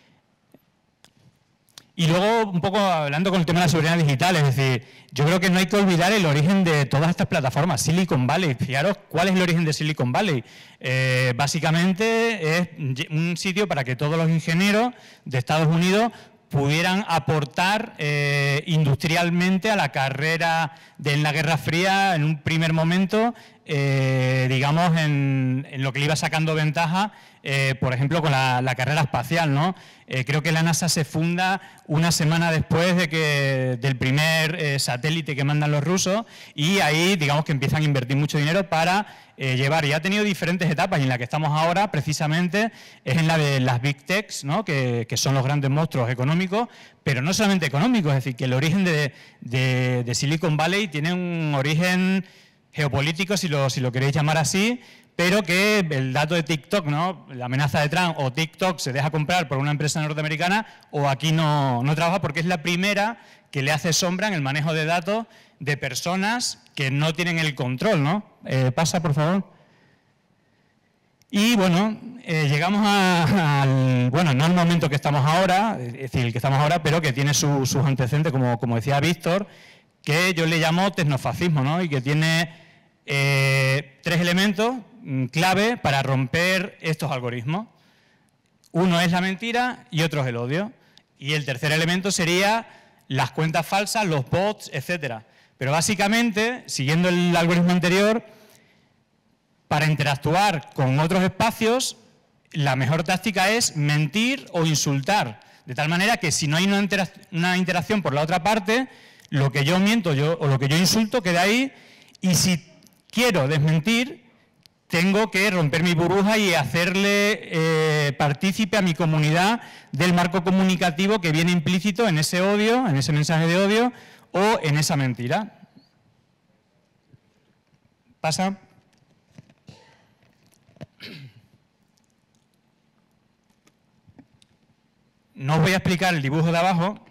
Y luego, un poco hablando con el tema de la seguridad digital, es decir, yo creo que no hay que olvidar el origen de todas estas plataformas. Silicon Valley, fijaros cuál es el origen de Silicon Valley. Básicamente es un sitio para que todos los ingenieros de Estados Unidos pudieran aportar industrialmente a la carrera en la Guerra Fría en un primer momento, digamos, en lo que le iba sacando ventaja, por ejemplo, con la carrera espacial, ¿no? Creo que la NASA se funda una semana después del primer satélite que mandan los rusos, y ahí, digamos, que empiezan a invertir mucho dinero para llevar. Y ha tenido diferentes etapas, y en la que estamos ahora, precisamente, es en la de las Big Techs, ¿no? que son los grandes monstruos económicos, pero no solamente económicos, es decir, que el origen de Silicon Valley tiene un origen geopolítico, si lo queréis llamar así, pero que el dato de TikTok, ¿no? La amenaza de Trump, o TikTok se deja comprar por una empresa norteamericana, o aquí no trabaja, porque es la primera que le hace sombra en el manejo de datos de personas que no tienen el control, ¿no? Pasa, por favor. Y bueno, llegamos al, bueno, no al momento que estamos ahora, es decir, el que estamos ahora, pero que tiene sus antecedentes, como decía Víctor, que yo le llamo tecnofascismo, ¿no? Y que tiene 3 elementos clave para romper estos algoritmos. Uno es la mentira y otro es el odio. Y el tercer elemento sería las cuentas falsas, los bots, etcétera. Pero básicamente, siguiendo el algoritmo anterior, para interactuar con otros espacios, la mejor táctica es mentir o insultar. De tal manera que si no hay una interacción por la otra parte, lo que yo miento o lo que yo insulto queda ahí, y si quiero desmentir, tengo que romper mi burbuja y hacerle partícipe a mi comunidad del marco comunicativo que viene implícito en ese odio, en ese mensaje de odio o en esa mentira. Pasa. No os voy a explicar el dibujo de abajo,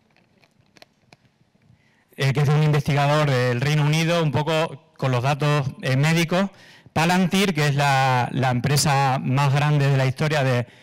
que es de un investigador del Reino Unido, un poco con los datos médicos. Palantir, que es la empresa más grande de la historia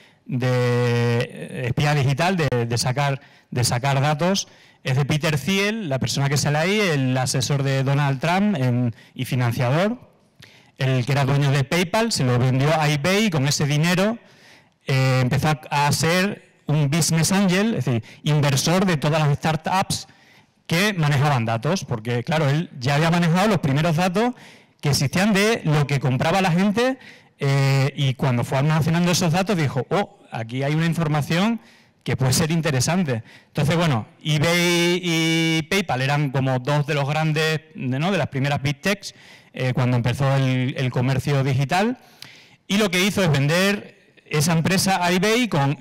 de espía digital, de sacar datos, es de Peter Thiel, la persona que sale ahí, el asesor de Donald Trump y financiador, el que era dueño de PayPal, se lo vendió a eBay y con ese dinero empezó a ser un business angel, es decir, inversor de todas las startups que manejaban datos, porque claro, él ya había manejado los primeros datos que existían de lo que compraba la gente y cuando fue almacenando esos datos dijo, oh, aquí hay una información que puede ser interesante. Entonces, bueno, eBay y PayPal eran como dos de los grandes, ¿no?, de las primeras big techs cuando empezó el comercio digital, y lo que hizo es vender esa empresa a eBay con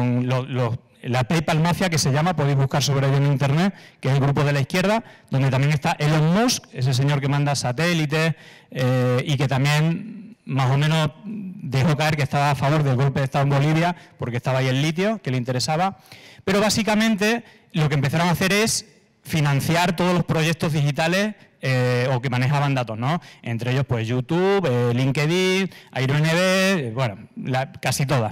la PayPal Mafia, que se llama, podéis buscar sobre ello en internet, que es el grupo de la izquierda, donde también está Elon Musk, ese señor que manda satélites y que también más o menos dejó caer que estaba a favor del golpe de Estado en Bolivia, porque estaba ahí el litio, que le interesaba. Pero básicamente lo que empezaron a hacer es financiar todos los proyectos digitales o que manejaban datos, ¿no? Entre ellos, pues YouTube, LinkedIn, Airbnb, bueno, casi todas.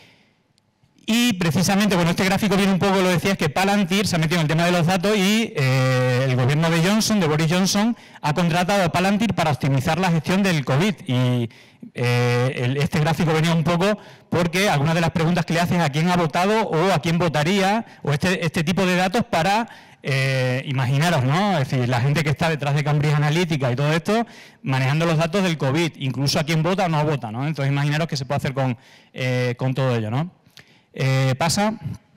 Y precisamente, bueno, este gráfico viene un poco, lo decía, es que Palantir se ha metido en el tema de los datos y el gobierno de Boris Johnson, ha contratado a Palantir para optimizar la gestión del COVID. Y este gráfico venía un poco porque algunas de las preguntas que le haces a quién ha votado o a quién votaría, o este tipo de datos para, imaginaros, ¿no? Es decir, la gente que está detrás de Cambridge Analytica y todo esto, manejando los datos del COVID, incluso a quién vota o no vota, ¿no? Entonces, imaginaros qué se puede hacer con todo ello, ¿no? Pasa.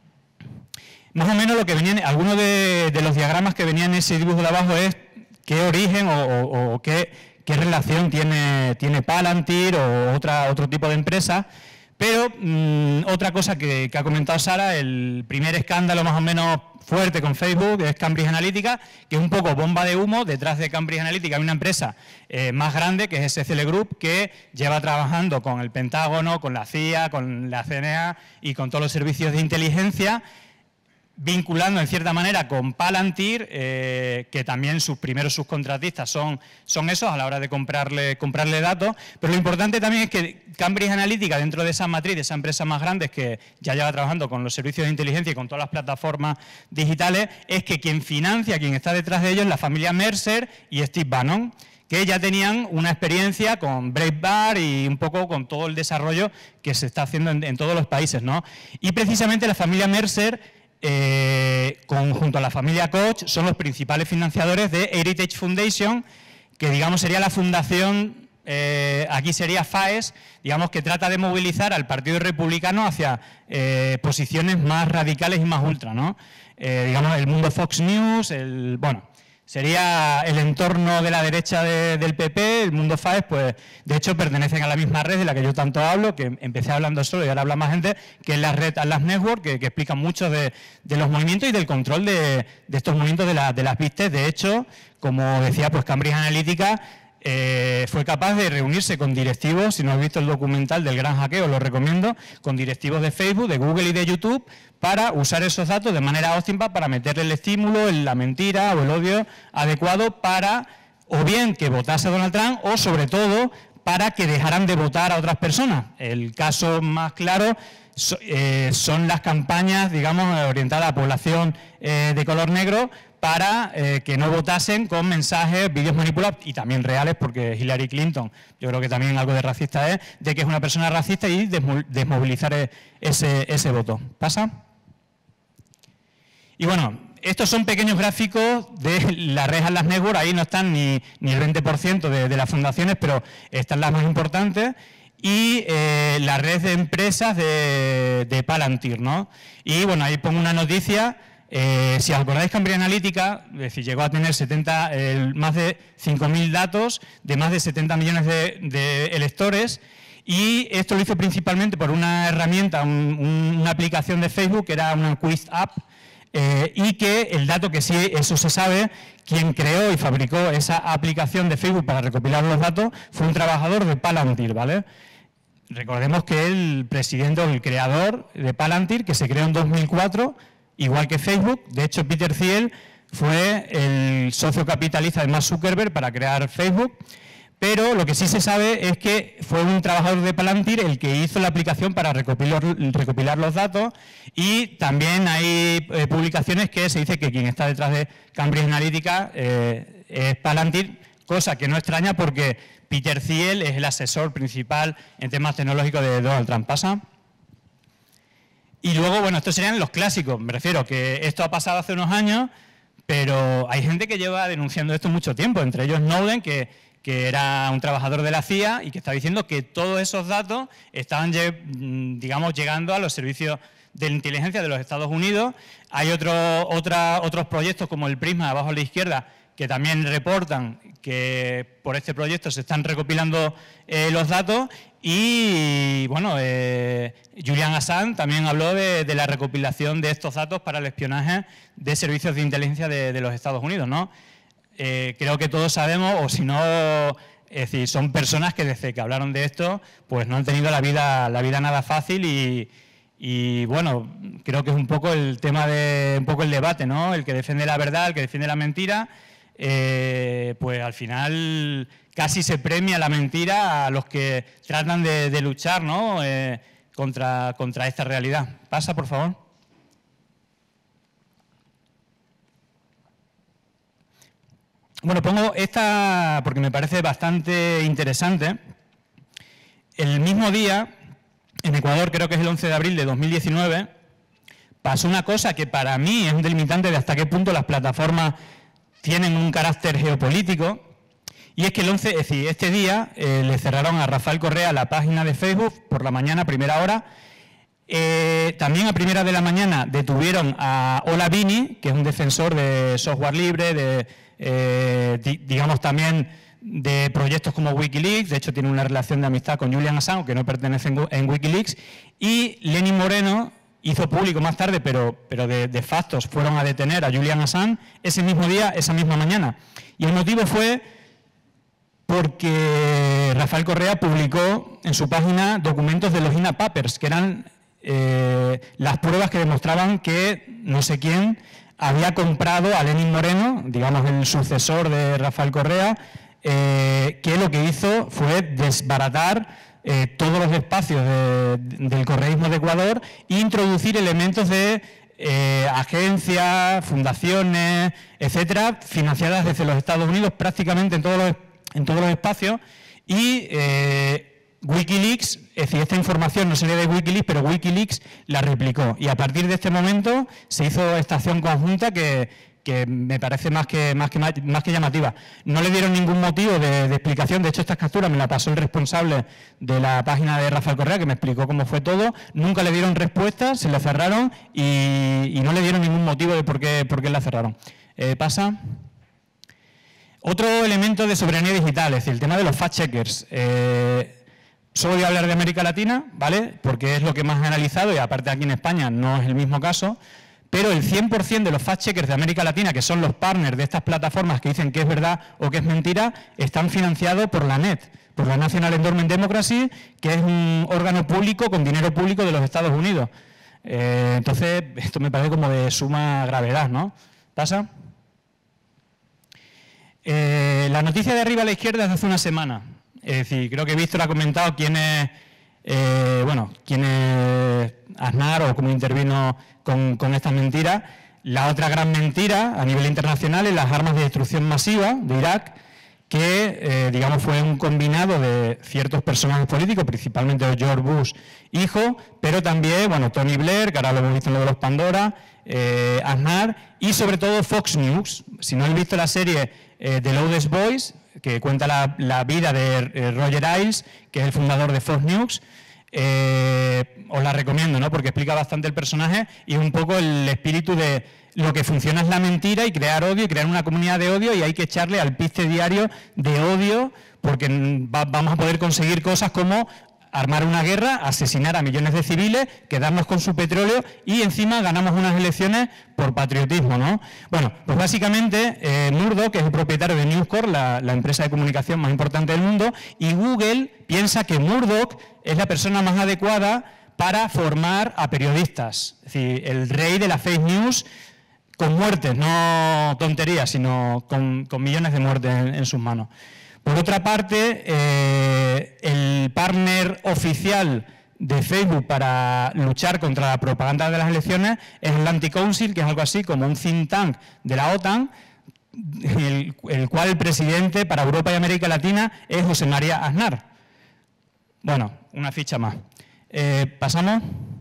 Más o menos lo que venían, algunos de los diagramas que venían en ese dibujo de abajo es qué origen o qué relación tiene Palantir o otro tipo de empresa. Pero otra cosa que ha comentado Sara, el primer escándalo más o menos fuerte con Facebook es Cambridge Analytica, que es un poco bomba de humo. Detrás de Cambridge Analytica hay una empresa más grande, que es SCL Group, que lleva trabajando con el Pentágono, con la CIA, con la CNA y con todos los servicios de inteligencia, vinculando en cierta manera con Palantir, que también sus primeros subcontratistas son esos a la hora de comprarle datos. Pero lo importante también es que Cambridge Analytica, dentro de esa matriz, de esa empresa más grande, que ya lleva trabajando con los servicios de inteligencia y con todas las plataformas digitales, es que quien financia, quien está detrás de ellos, es la familia Mercer y Steve Bannon, que ya tenían una experiencia con Breitbart y un poco con todo el desarrollo que se está haciendo en todos los países, ¿no? Y precisamente la familia Mercer, junto a la familia Koch, son los principales financiadores de Heritage Foundation, que digamos sería la fundación, aquí sería FAES, digamos, que trata de movilizar al Partido Republicano hacia posiciones más radicales y más ultra, ¿no? Digamos, el mundo Fox News, bueno, sería el entorno de la derecha del PP, el mundo FAES, pues de hecho pertenecen a la misma red de la que yo tanto hablo, que empecé hablando solo y ahora habla más gente, que es la red Atlas Network, que explica mucho de los movimientos y del control de estos movimientos de las big tech. De hecho, como decía, pues Cambridge Analytica fue capaz de reunirse con directivos, si no has visto el documental del Gran Hackeo, lo recomiendo, con directivos de Facebook, de Google y de YouTube, para usar esos datos de manera óptima para meterle el estímulo, la mentira o el odio adecuado para, o bien que votase a Donald Trump, o sobre todo para que dejaran de votar a otras personas. El caso más claro son las campañas, digamos, orientadas a población de color negro para que no votasen con mensajes, vídeos manipulados y también reales, porque Hillary Clinton, yo creo que también algo de racista es, de que es una persona racista y desmovilizar ese voto. ¿Pasa? Y bueno, estos son pequeños gráficos de la red Atlas Network, ahí no están ni el 20% de las fundaciones, pero están las más importantes, y la red de empresas de Palantir, ¿no? Y bueno, ahí pongo una noticia, si os acordáis, Cambridge Analytica, es decir, llegó a tener más de 5.000 datos de más de 70 millones de electores, y esto lo hizo principalmente por una herramienta, una aplicación de Facebook, que era una Quiz App, y que el dato que sí, eso se sabe, quien creó y fabricó esa aplicación de Facebook para recopilar los datos fue un trabajador de Palantir, ¿vale? Recordemos que el presidente o el creador de Palantir, que se creó en 2004, igual que Facebook, de hecho Peter Thiel fue el socio capitalista de Mark Zuckerberg para crear Facebook, pero lo que sí se sabe es que fue un trabajador de Palantir el que hizo la aplicación para recopilar los datos, y también hay publicaciones que se dice que quien está detrás de Cambridge Analytica es Palantir, cosa que no extraña porque Peter Thiel es el asesor principal en temas tecnológicos de Donald Trump. ¿Pasa? Y luego, bueno, estos serían los clásicos, me refiero que esto ha pasado hace unos años, pero hay gente que lleva denunciando esto mucho tiempo, entre ellos Snowden, que era un trabajador de la CIA y que está diciendo que todos esos datos estaban, digamos, llegando a los servicios de la inteligencia de los Estados Unidos. Hay otros proyectos como el Prisma, abajo a la izquierda, que también reportan que por este proyecto se están recopilando los datos. Y, bueno, Julian Assange también habló de la recopilación de estos datos para el espionaje de servicios de inteligencia de los Estados Unidos, ¿no? Creo que todos sabemos, o si no, es decir, son personas que desde que hablaron de esto, pues no han tenido la vida nada fácil y bueno, creo que es un poco el tema un poco el debate, ¿no? El que defiende la verdad, el que defiende la mentira, pues al final casi se premia la mentira a los que tratan de luchar, ¿no? Contra esta realidad. Pasa, por favor. Bueno, pongo esta porque me parece bastante interesante. El mismo día, en Ecuador, creo que es el 11 de abril de 2019, pasó una cosa que para mí es un delimitante de hasta qué punto las plataformas tienen un carácter geopolítico, y es que es decir, este día le cerraron a Rafael Correa la página de Facebook por la mañana, a primera hora. También a primera de la mañana detuvieron a Ola Vini, que es un defensor de software libre, digamos también de proyectos como Wikileaks, de hecho tiene una relación de amistad con Julian Assange, que no pertenece en Wikileaks, y Lenin Moreno hizo público más tarde, pero de factos fueron a detener a Julian Assange ese mismo día, esa misma mañana. Y el motivo fue porque Rafael Correa publicó en su página documentos de los INA Papers, que eran las pruebas que demostraban que no sé quién había comprado a Lenin Moreno, digamos el sucesor de Rafael Correa, que lo que hizo fue desbaratar todos los espacios del correísmo de Ecuador e introducir elementos de agencias, fundaciones, etcétera, financiadas desde los Estados Unidos prácticamente en todos los espacios, y Wikileaks, es decir, esta información no sería de Wikileaks, pero Wikileaks la replicó. Y a partir de este momento se hizo esta acción conjunta que me parece más que llamativa. No le dieron ningún motivo de explicación. De hecho, estas capturas me la pasó el responsable de la página de Rafael Correa, que me explicó cómo fue todo. Nunca le dieron respuesta, se la cerraron y no le dieron ningún motivo de por qué la cerraron. Pasa. Otro elemento de soberanía digital, es decir, el tema de los fact-checkers. Solo voy a hablar de América Latina, ¿vale? Porque es lo que más he analizado y aparte aquí en España no es el mismo caso, pero el 100% de los fact-checkers de América Latina, que son los partners de estas plataformas que dicen que es verdad o que es mentira, están financiados por la NED, por la National Endowment Democracy, que es un órgano público con dinero público de los Estados Unidos. Entonces, esto me parece como de suma gravedad, ¿no? ¿Pasa? La noticia de arriba a la izquierda es de hace una semana. Es decir, creo que Víctor ha comentado quién es Aznar o cómo intervino con estas mentiras. La otra gran mentira a nivel internacional es las armas de destrucción masiva de Irak, que digamos fue un combinado de ciertos personajes políticos, principalmente George Bush hijo, pero también Tony Blair, que ahora lo hemos visto en lo de los Pandora, Aznar y sobre todo Fox News. Si no habéis visto la serie The Loudest Voice, que cuenta la vida de Roger Ailes, que es el fundador de Fox News, os la recomiendo, ¿no? Porque explica bastante el personaje y es un poco el espíritu de lo que funciona es la mentira y crear odio y crear una comunidad de odio, y hay que echarle al piste diario de odio, porque vamos a poder conseguir cosas como armar una guerra, asesinar a millones de civiles, quedarnos con su petróleo y encima ganamos unas elecciones por patriotismo, ¿no? Bueno, pues básicamente Murdoch, que es el propietario de News Corp, la empresa de comunicación más importante del mundo, y Google piensa que Murdoch es la persona más adecuada para formar a periodistas. Es decir, el rey de la fake news, con muertes, no tonterías, sino con millones de muertes en sus manos. Por otra parte, el partner oficial de Facebook para luchar contra la propaganda de las elecciones es el Atlantic Council, que es algo así como un think tank de la OTAN, el cual el presidente para Europa y América Latina es José María Aznar. Bueno, una ficha más. ¿Pasamos?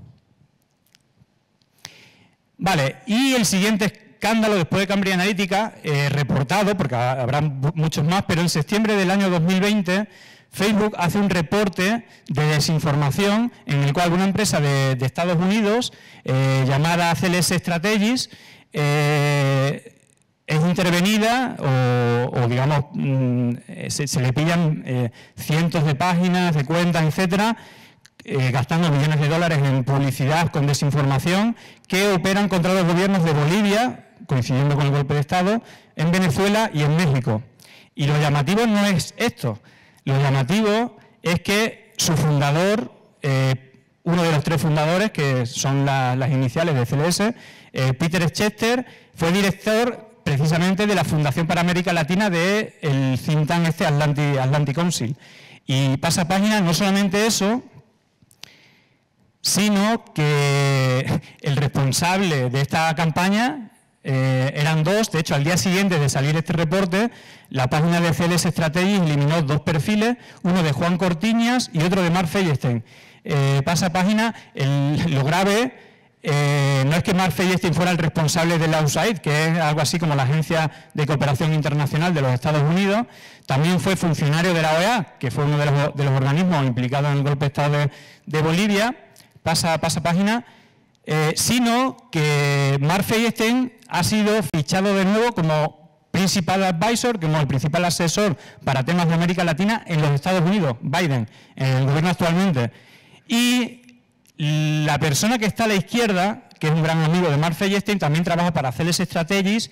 Vale, y el siguiente escándalo después de Cambridge Analytica, reportado, porque habrá muchos más, pero en septiembre del año 2020 Facebook hace un reporte de desinformación en el cual una empresa de Estados Unidos llamada CLS Strategies es intervenida o digamos, se le pillan cientos de páginas, de cuentas, etcétera, gastando millones de dólares en publicidad con desinformación que operan contra los gobiernos de Bolivia, coincidiendo con el golpe de Estado, en Venezuela y en México. Y lo llamativo no es esto, lo llamativo es que su fundador, uno de los 3 fundadores, que son las iniciales de CLS, Peter Chester, fue director precisamente de la Fundación para América Latina del think tank Atlantic Council. Y pasa página, no solamente eso, sino que el responsable de esta campaña eran 2, de hecho al día siguiente de salir este reporte, la página de CLS Strategies eliminó 2 perfiles, uno de Juan Cortiñas y otro de Mark Feinstein. Pasa página, lo grave no es que Mark Feinstein fuera el responsable de la USAID, que es algo así como la Agencia de Cooperación Internacional de los Estados Unidos, también fue funcionario de la OEA, que fue uno de los organismos implicados en el golpe de Estado de Bolivia. Pasa página, sino que Mark Feinstein ha sido fichado de nuevo como Principal Advisor, como el principal asesor para temas de América Latina en los Estados Unidos, Biden, en el gobierno actualmente. Y la persona que está a la izquierda, que es un gran amigo de Mark Feinstein, también trabaja para CLS Strategies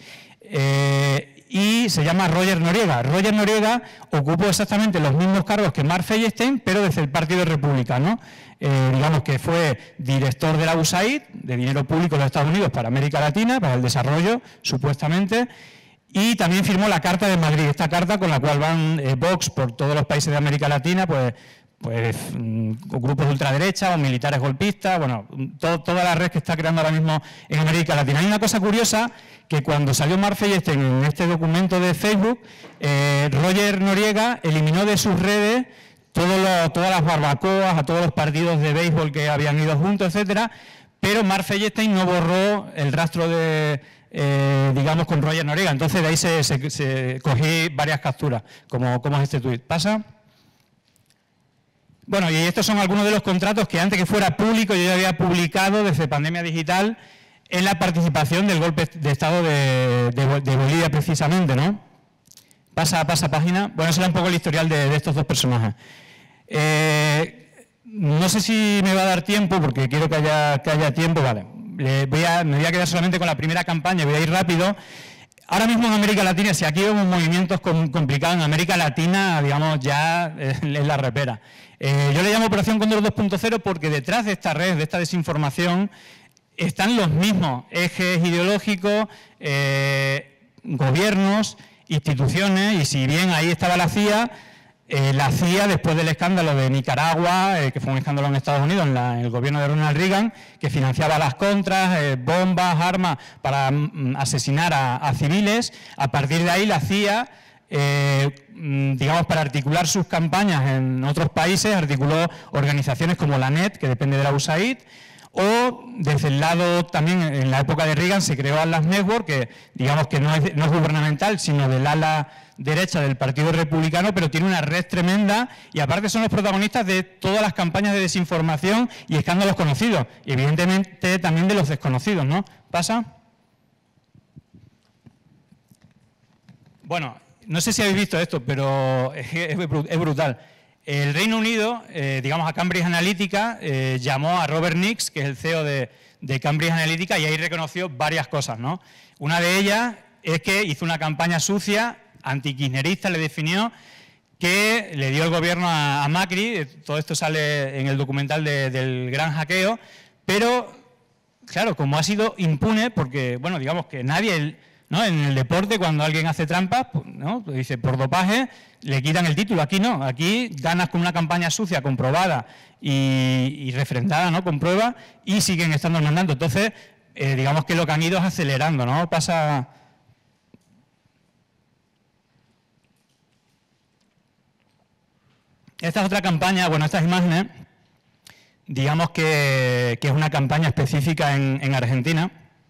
y se llama Roger Noriega. Roger Noriega ocupó exactamente los mismos cargos que Mark Feinstein, pero desde el Partido Republicano. Digamos que fue director de la USAID, de dinero público de los Estados Unidos para América Latina, para el desarrollo, supuestamente, y también firmó la Carta de Madrid, esta carta con la cual van Vox por todos los países de América Latina, pues grupos de ultraderecha o militares golpistas, bueno, toda la red que está creando ahora mismo en América Latina. Hay una cosa curiosa, que cuando salió Mark Feinstein en este documento de Facebook, Roger Noriega eliminó de sus redes todas las barbacoas, a todos los partidos de béisbol que habían ido juntos, etcétera, pero Mark Feinstein no borró el rastro de, digamos, con Roger Noriega. Entonces de ahí se cogí varias capturas, como es este tuit. ¿Pasa? Bueno, y estos son algunos de los contratos que antes que fuera público yo ya había publicado desde Pandemia Digital en la participación del golpe de Estado de Bolivia precisamente, ¿no? Pasa página. Bueno, eso era un poco el historial de estos 2 personajes. No sé si me va a dar tiempo, porque quiero que haya tiempo. Vale, me voy a quedar solamente con la primera campaña, voy a ir rápido. Ahora mismo en América Latina, si aquí vemos movimientos complicados, en América Latina, digamos, ya es la repera. Yo le llamo Operación Cóndor 2.0 porque detrás de esta red, de esta desinformación, están los mismos ejes ideológicos, gobiernos, instituciones, y si bien ahí estaba la CIA, después del escándalo de Nicaragua, que fue un escándalo en Estados Unidos, en el gobierno de Ronald Reagan, que financiaba las contras, bombas, armas para asesinar a civiles. A partir de ahí la CIA, digamos, para articular sus campañas en otros países, articuló organizaciones como la NET, que depende de la USAID, o desde el lado también, en la época de Reagan, se creó Atlas Network, que digamos que no es gubernamental, sino del ala derecha del Partido Republicano, pero tiene una red tremenda y aparte son los protagonistas de todas las campañas de desinformación y escándalos conocidos, y evidentemente también de los desconocidos, ¿no? ¿Pasa? Bueno, no sé si habéis visto esto, pero es brutal. El Reino Unido, digamos, a Cambridge Analytica, llamó a Robert Nix, que es el CEO de Cambridge Analytica, y ahí reconoció varias cosas, ¿no? Una de ellas es que hizo una campaña sucia, antikirchnerista, le definió, que le dio el gobierno a Macri. Todo esto sale en el documental del gran hackeo, pero, claro, como ha sido impune, porque, bueno, digamos que nadie, ¿no? En el deporte, cuando alguien hace trampas, ¿no? Pues dice, por dopaje, le quitan el título. Aquí no, aquí ganas con una campaña sucia, comprobada y refrendada, ¿no? Con pruebas, y siguen estando mandando. Entonces, digamos que lo que han ido es acelerando, ¿no? Pasa... Esta es otra campaña, bueno, estas imágenes, digamos que es una campaña específica en Argentina.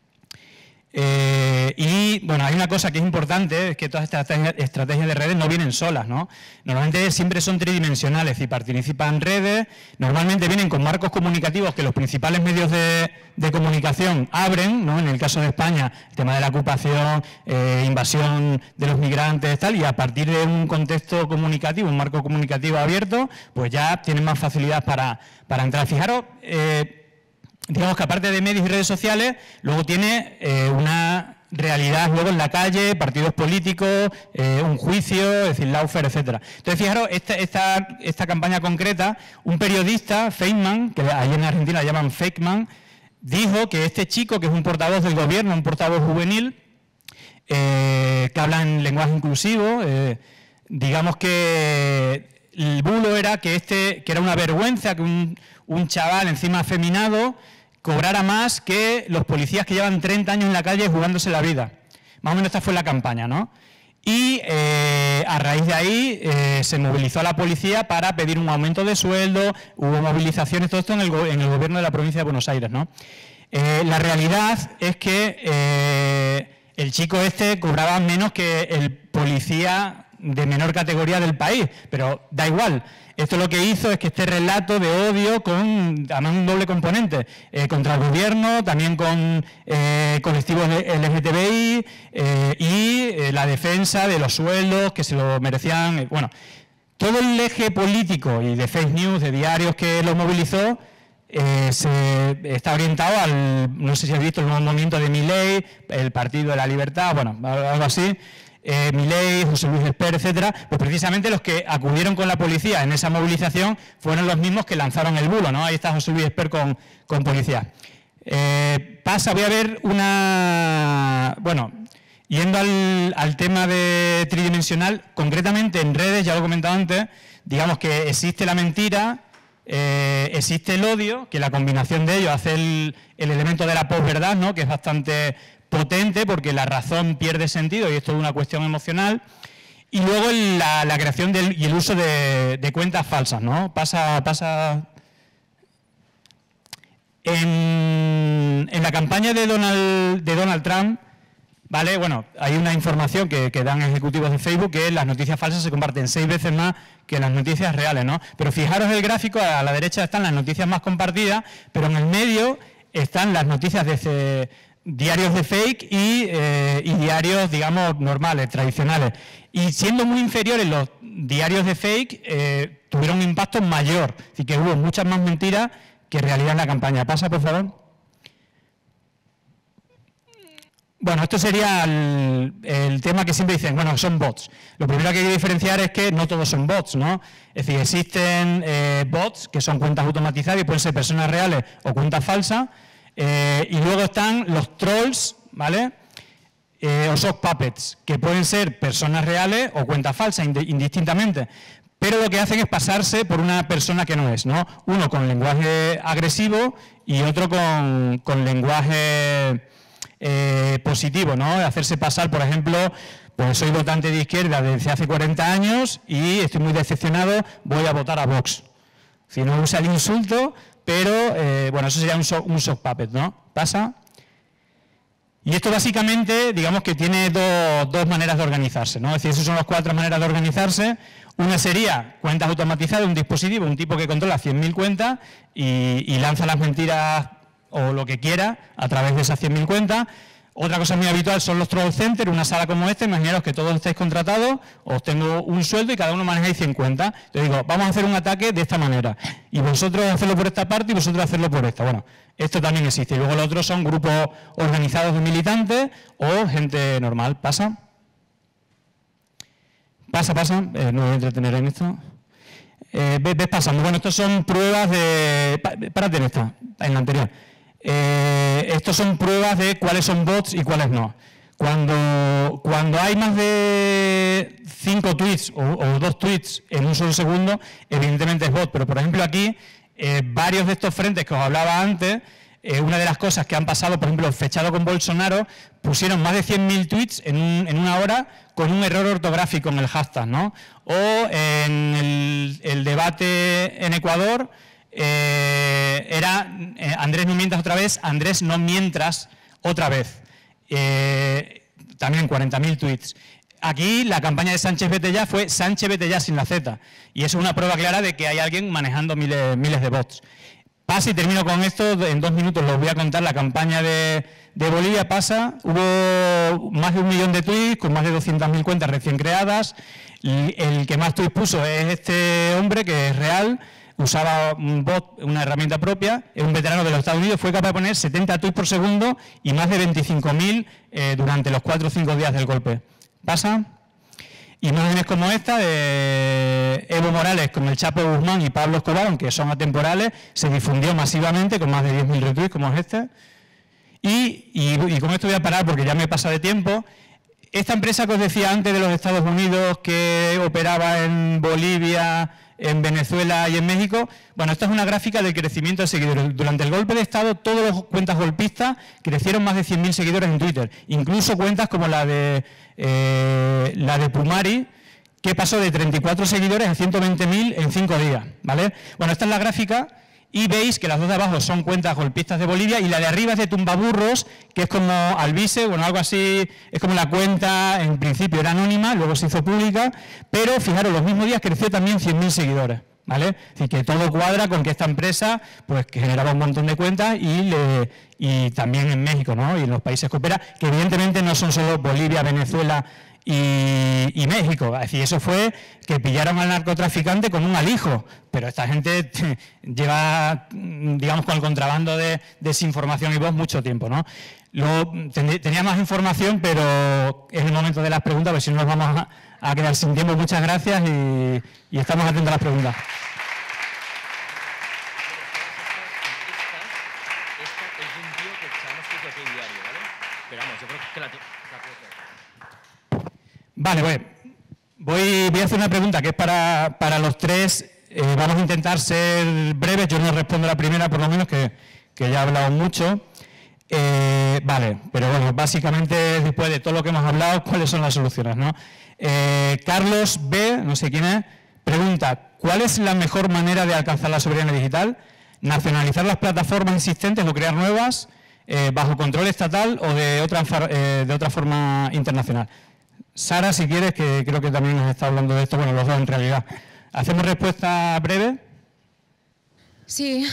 Y bueno, hay una cosa que es importante, es que todas estas estrategias de redes no vienen solas, ¿no? Normalmente siempre son tridimensionales y participan redes, normalmente vienen con marcos comunicativos que los principales medios de comunicación abren, ¿no? En el caso de España, el tema de la ocupación, invasión de los migrantes, tal, y a partir de un contexto comunicativo, un marco comunicativo abierto, pues ya tienen más facilidad para entrar. Fijaros, digamos que aparte de medios y redes sociales, luego tiene una realidad luego en la calle, partidos políticos, un juicio, es decir, lawfare, etcétera. Entonces, fijaros, esta campaña concreta, un periodista, Feynman, que ahí en Argentina le llaman Fakeman, dijo que este chico, que es un portavoz del gobierno, un portavoz juvenil, que habla en lenguaje inclusivo, digamos que el bulo era que era una vergüenza que un chaval encima afeminado cobrara más que los policías que llevan 30 años en la calle jugándose la vida. Más o menos esta fue la campaña, ¿no? Y a raíz de ahí se movilizó a la policía para pedir un aumento de sueldo, hubo movilizaciones, todo esto en el gobierno de la provincia de Buenos Aires, ¿no? La realidad es que el chico este cobraba menos que el policía de menor categoría del país, pero da igual. Esto lo que hizo es que este relato de odio con además un doble componente, contra el gobierno, también con colectivos LGTBI y la defensa de los sueldos que se lo merecían. Bueno, todo el eje político y de fake news, de diarios que lo movilizó, está orientado al, no sé si habéis visto el nuevo movimiento de Milei, el Partido de la Libertad, bueno, algo así. Milei, José Luis Esper, etcétera, pues precisamente los que acudieron con la policía en esa movilización fueron los mismos que lanzaron el bulo, ¿no? Ahí está José Luis Esper con policía. Voy a ver una... Bueno, yendo al tema de tridimensional, concretamente en redes, ya lo he comentado antes, digamos que existe la mentira, existe el odio, que la combinación de ellos hace el elemento de la posverdad, ¿no? Que es bastante potente porque la razón pierde sentido y es toda una cuestión emocional. Y luego la creación y el uso de cuentas falsas, ¿no? Pasa en la campaña de Donald Trump, ¿vale? Bueno, hay una información que dan ejecutivos de Facebook que las noticias falsas se comparten 6 veces más que las noticias reales, ¿no? Pero fijaros el gráfico, a la derecha están las noticias más compartidas, pero en el medio están las noticias de diarios de fake y diarios, digamos, normales, tradicionales. Y siendo muy inferiores los diarios de fake, tuvieron un impacto mayor. Así que hubo muchas más mentiras que realidad en la campaña. Pasa, por favor. Bueno, esto sería el tema que siempre dicen, bueno, son bots. Lo primero que hay que diferenciar es que no todos son bots, ¿no? Es decir, existen bots que son cuentas automatizadas y pueden ser personas reales o cuentas falsas. Y luego están los trolls, ¿vale? O sock puppets, que pueden ser personas reales o cuentas falsas, indistintamente. Pero lo que hacen es pasarse por una persona que no es, ¿no? Uno con lenguaje agresivo y otro con lenguaje positivo, ¿no? Hacerse pasar, por ejemplo, pues soy votante de izquierda desde hace 40 años y estoy muy decepcionado, voy a votar a Vox. Si no usa el insulto, pero bueno, eso sería un sock puppet, ¿no? Pasa. Y esto básicamente, digamos que tiene dos maneras de organizarse, ¿no? Es decir, esas son las 4 maneras de organizarse. Una sería cuentas automatizadas, un dispositivo, un tipo que controla 100.000 cuentas y lanza las mentiras o lo que quiera a través de esas 100.000 cuentas. Otra cosa muy habitual son los troll centers, una sala como esta, imaginaros que todos estáis contratados, os tengo un sueldo y cada uno manejáis 100 cuentas. Entonces digo, vamos a hacer un ataque de esta manera y vosotros hacerlo por esta parte y vosotros hacerlo por esta. Bueno, esto también existe. Y luego los otros son grupos organizados de militantes o gente normal. ¿Pasa? Pasa. No voy a entretener en esto. Ves pasando. Bueno, estos son pruebas de... Párate en esta, en la anterior. Estos son pruebas de cuáles son bots y cuáles no. Cuando hay más de 5 tweets o 2 tweets en un solo segundo, evidentemente es bot. Pero, por ejemplo, aquí, varios de estos frentes que os hablaba antes, una de las cosas que han pasado, por ejemplo, fechado con Bolsonaro, pusieron más de 100.000 tweets en una hora con un error ortográfico en el hashtag, ¿no? O en el debate en Ecuador, era Andrés no mientas otra vez, Andrés no mientras otra vez. También 40.000 tweets. Aquí la campaña de Sánchez vete ya fue Sánchez vete ya sin la Z. Y eso es una prueba clara de que hay alguien manejando miles de bots. Pasa y termino con esto, en 2 minutos los voy a contar. La campaña de Bolivia pasa, hubo más de 1 millón de tweets con más de 200.000 cuentas recién creadas. El que más tweets puso es este hombre, que es real, usaba un bot, una herramienta propia, es un veterano de los Estados Unidos, fue capaz de poner 70 tweets por segundo y más de 25.000 durante los 4 o 5 días del golpe. Pasa. Imágenes como esta de Evo Morales con el Chapo Guzmán y Pablo Escobar, aunque son atemporales, se difundió masivamente con más de 10.000 retweets, como es este. Y con esto voy a parar porque ya me pasa de tiempo. Esta empresa que os decía antes de los Estados Unidos, que operaba en Bolivia, en Venezuela y en México, bueno, esta es una gráfica del crecimiento de seguidores. Durante el golpe de Estado, todas las cuentas golpistas crecieron más de 100.000 seguidores en Twitter, incluso cuentas como la de Pumari, que pasó de 34 seguidores a 120.000 en 5 días, ¿vale? Bueno, esta es la gráfica y veis que las dos de abajo son cuentas golpistas de Bolivia y la de arriba es de Tumbaburros, que es como Alvise, bueno, algo así, es como la cuenta, en principio era anónima, luego se hizo pública, pero fijaros, los mismos días creció también 100.000 seguidores, ¿vale? Es decir, que todo cuadra con que esta empresa, pues, que generaba un montón de cuentas y también en México, ¿no? Y en los países que opera, que evidentemente no son solo Bolivia, Venezuela y México. Es decir, eso fue que pillaron al narcotraficante con un alijo, pero esta gente lleva, digamos, con el contrabando de desinformación y voz mucho tiempo, ¿no? Tenía más información, pero es el momento de las preguntas, a ver si no nos vamos a quedar sin tiempo. Muchas gracias y estamos atentos a las preguntas. Esta es de un tío que sabemos que es de aquí diario, ¿vale? Pero vamos, yo creo que la puedo hacer. Vale, bueno, voy a hacer una pregunta que es para los tres. Vamos a intentar ser breves. Yo no respondo la primera, por lo menos, que ya he hablado mucho. Vale, pero bueno, básicamente después de todo lo que hemos hablado, ¿cuáles son las soluciones, no? Carlos B., no sé quién es, pregunta, ¿cuál es la mejor manera de alcanzar la soberanía digital? ¿Nacionalizar las plataformas existentes o crear nuevas, bajo control estatal o de otra forma internacional? Sara, si quieres, que creo que también has estado hablando de esto, bueno, los dos en realidad. ¿Hacemos respuesta breve? Sí.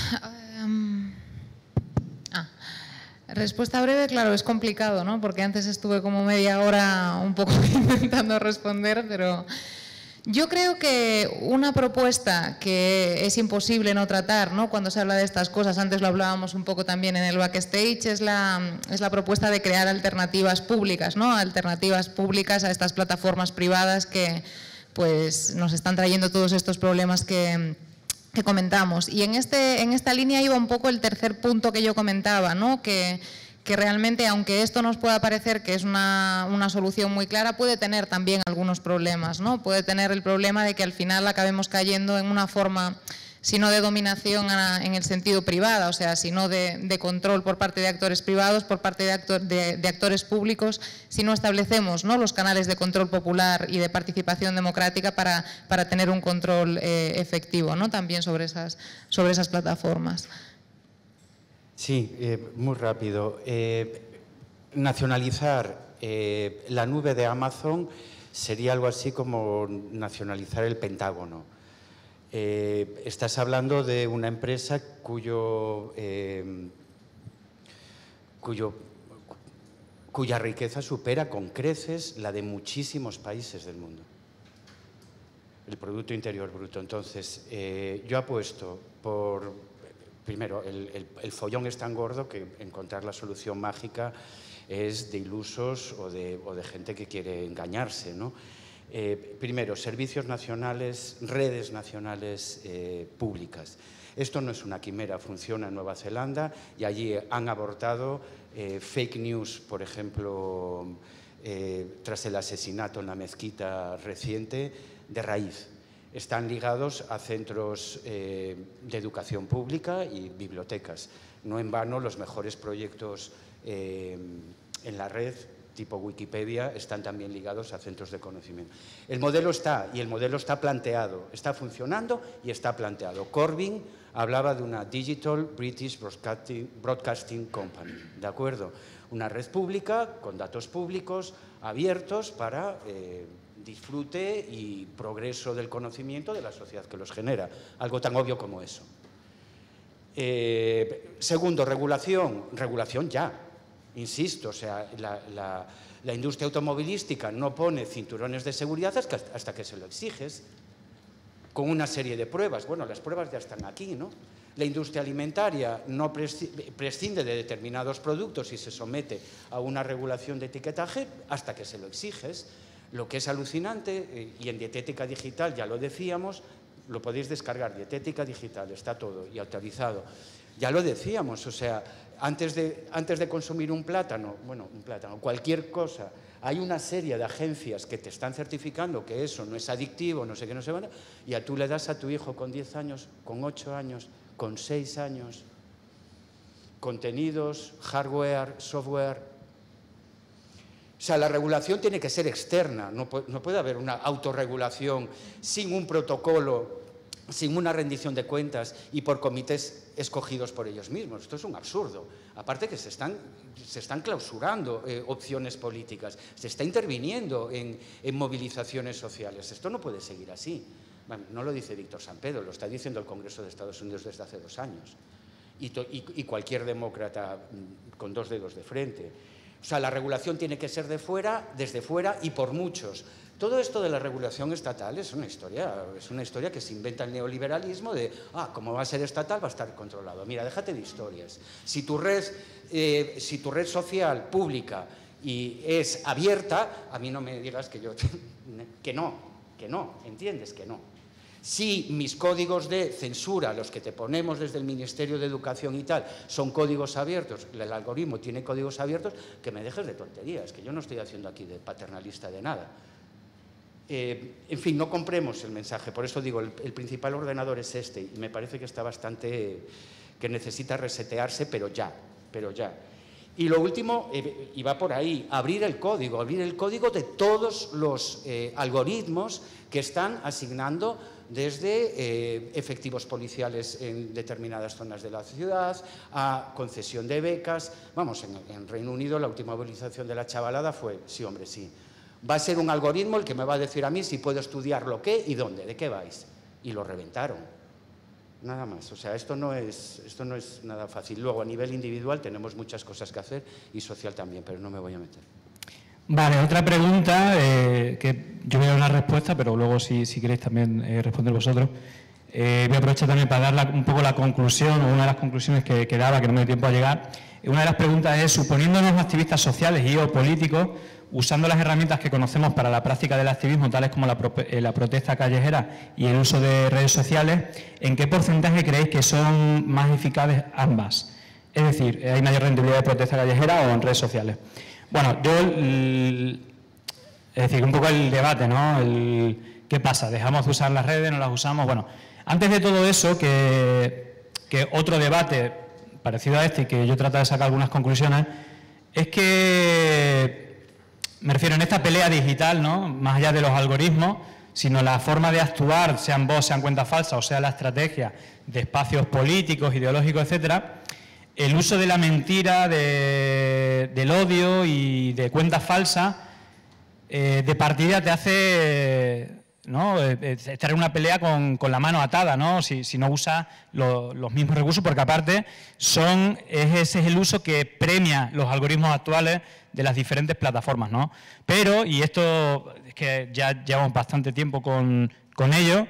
Respuesta breve, claro, es complicado, ¿no? Porque antes estuve como media hora un poco intentando responder, pero Yo creo que una propuesta que es imposible no tratar, ¿no?, cuando se habla de estas cosas, antes lo hablábamos un poco también en el backstage, es la propuesta de crear alternativas públicas, ¿no?, alternativas públicas a estas plataformas privadas que pues nos están trayendo todos estos problemas que comentamos. Y en esta línea iba un poco el tercer punto que yo comentaba, ¿no?, que realmente, aunque esto nos pueda parecer que es una solución muy clara, puede tener también algunos problemas, ¿no? Puede tener el problema de que al final acabemos cayendo en una forma, si no de dominación en el sentido privada, o sea, si no de control por parte de actores privados, por parte de actores públicos, si no establecemos, ¿no?, los canales de control popular y de participación democrática para tener un control efectivo, ¿no?, también sobre esas plataformas. Sí, muy rápido. Nacionalizar la nube de Amazon sería algo así como nacionalizar el Pentágono. Estás hablando de una empresa cuya riqueza supera con creces la de muchísimos países del mundo. El Producto Interior Bruto. Entonces, yo apuesto por... Primero, el follón es tan gordo que encontrar la solución mágica es de ilusos o de gente que quiere engañarse, ¿no? Primero, servicios nacionales, redes nacionales públicas. Esto no es una quimera, funciona en Nueva Zelanda y allí han abortado fake news, por ejemplo, tras el asesinato en la mezquita reciente, de raíz. Están ligados a centros de educación pública y bibliotecas. No en vano, los mejores proyectos en la red, tipo Wikipedia, están también ligados a centros de conocimiento. El modelo está, y el modelo está planteado, está funcionando y está planteado. Corbyn hablaba de una Digital British Broadcasting Company, ¿de acuerdo? Una red pública con datos públicos abiertos para... disfrute y progreso del conocimiento de la sociedad que los genera, algo tan obvio como eso. Segundo, regulación ya, insisto, o sea, la industria automovilística no pone cinturones de seguridad hasta que se lo exiges, con una serie de pruebas. Bueno, las pruebas ya están aquí, ¿no? La industria alimentaria no prescinde de determinados productos y se somete a una regulación de etiquetaje hasta que se lo exiges. Lo que es alucinante, y en dietética digital ya lo decíamos, lo podéis descargar, dietética digital, está todo y autorizado. Ya lo decíamos, o sea, antes de consumir un plátano, cualquier cosa, hay una serie de agencias que te están certificando que eso no es adictivo, no sé qué, no sé, y tú le das a tu hijo con 10 años, con 8 años, con 6 años, contenidos, hardware, software. O sea, la regulación tiene que ser externa, no puede haber una autorregulación sin un protocolo, sin una rendición de cuentas y por comités escogidos por ellos mismos. Esto es un absurdo. Aparte que se están clausurando opciones políticas, se está interviniendo en movilizaciones sociales. Esto no puede seguir así. Bueno, no lo dice Víctor Sampedro, lo está diciendo el Congreso de Estados Unidos desde hace 2 años. Y cualquier demócrata con 2 dedos de frente. O sea, la regulación tiene que ser desde fuera y por muchos. Todo esto de la regulación estatal es una historia que se inventa el neoliberalismo de, como va a ser estatal, va a estar controlado. Mira, déjate de historias. Si tu red social pública y es abierta, a mí no me digas que no, ¿entiendes? Que no. Si mis códigos de censura, los que te ponemos desde el Ministerio de Educación y tal, son códigos abiertos, el algoritmo tiene códigos abiertos, que me dejes de tonterías, que yo no estoy haciendo aquí de paternalista de nada. En fin, no compremos el mensaje, por eso digo, el principal ordenador es este, y me parece que está bastante, que necesita resetearse, pero ya. Y lo último, y va por ahí, abrir el código de todos los algoritmos que están asignando desde efectivos policiales en determinadas zonas de la ciudad, a concesión de becas. Vamos, en Reino Unido la última movilización de la chavalada fue, sí, hombre, sí. Va a ser un algoritmo el que me va a decir a mí si puedo estudiar lo que y dónde, de qué vais. Y lo reventaron. Nada más. O sea, esto no es nada fácil. Luego, a nivel individual tenemos muchas cosas que hacer y social también, pero no me voy a meter. Vale, otra pregunta, que yo voy a dar una respuesta, pero luego si queréis también responder vosotros. Voy a aprovechar también para dar un poco la conclusión, o una de las conclusiones que daba, que no me dio tiempo a llegar. Una de las preguntas es, suponiéndonos activistas sociales y o políticos, usando las herramientas que conocemos para la práctica del activismo, tales como la protesta callejera y el uso de redes sociales, ¿en qué porcentaje creéis que son más eficaces ambas? Es decir, ¿hay mayor rentabilidad de protesta callejera o en redes sociales? Bueno, es decir, un poco el debate, ¿no? ¿Qué pasa? ¿Dejamos de usar las redes? ¿No las usamos? Bueno, antes de todo eso, que otro debate parecido a este, y que yo trato de sacar algunas conclusiones, es que, me refiero en esta pelea digital, ¿no? Más allá de los algoritmos, sino la forma de actuar, sean bots, sean cuentas falsas, o sea la estrategia de espacios políticos, ideológicos, etcétera, el uso de la mentira, del odio y de cuentas falsas, de partida te hace, ¿no?, estar en una pelea con la mano atada, ¿no?, si no usas los mismos recursos, porque aparte ese es el uso que premia los algoritmos actuales de las diferentes plataformas, ¿no? Pero, y esto es que ya llevamos bastante tiempo con ello,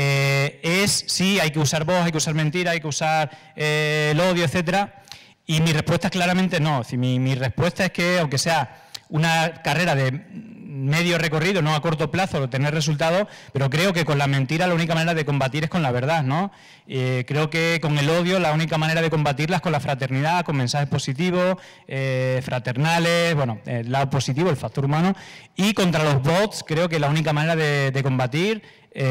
sí, hay que usar voz, hay que usar mentira, hay que usar el odio, etcétera, y mi respuesta es claramente no. Es decir, mi respuesta es que, aunque sea una carrera de medio recorrido, no a corto plazo, tener resultados, pero creo que con la mentira la única manera de combatir es con la verdad, ¿no? Creo que con el odio la única manera de combatirla es con la fraternidad, con mensajes positivos, fraternales, bueno, el lado positivo, el factor humano, y contra los bots creo que la única manera de combatir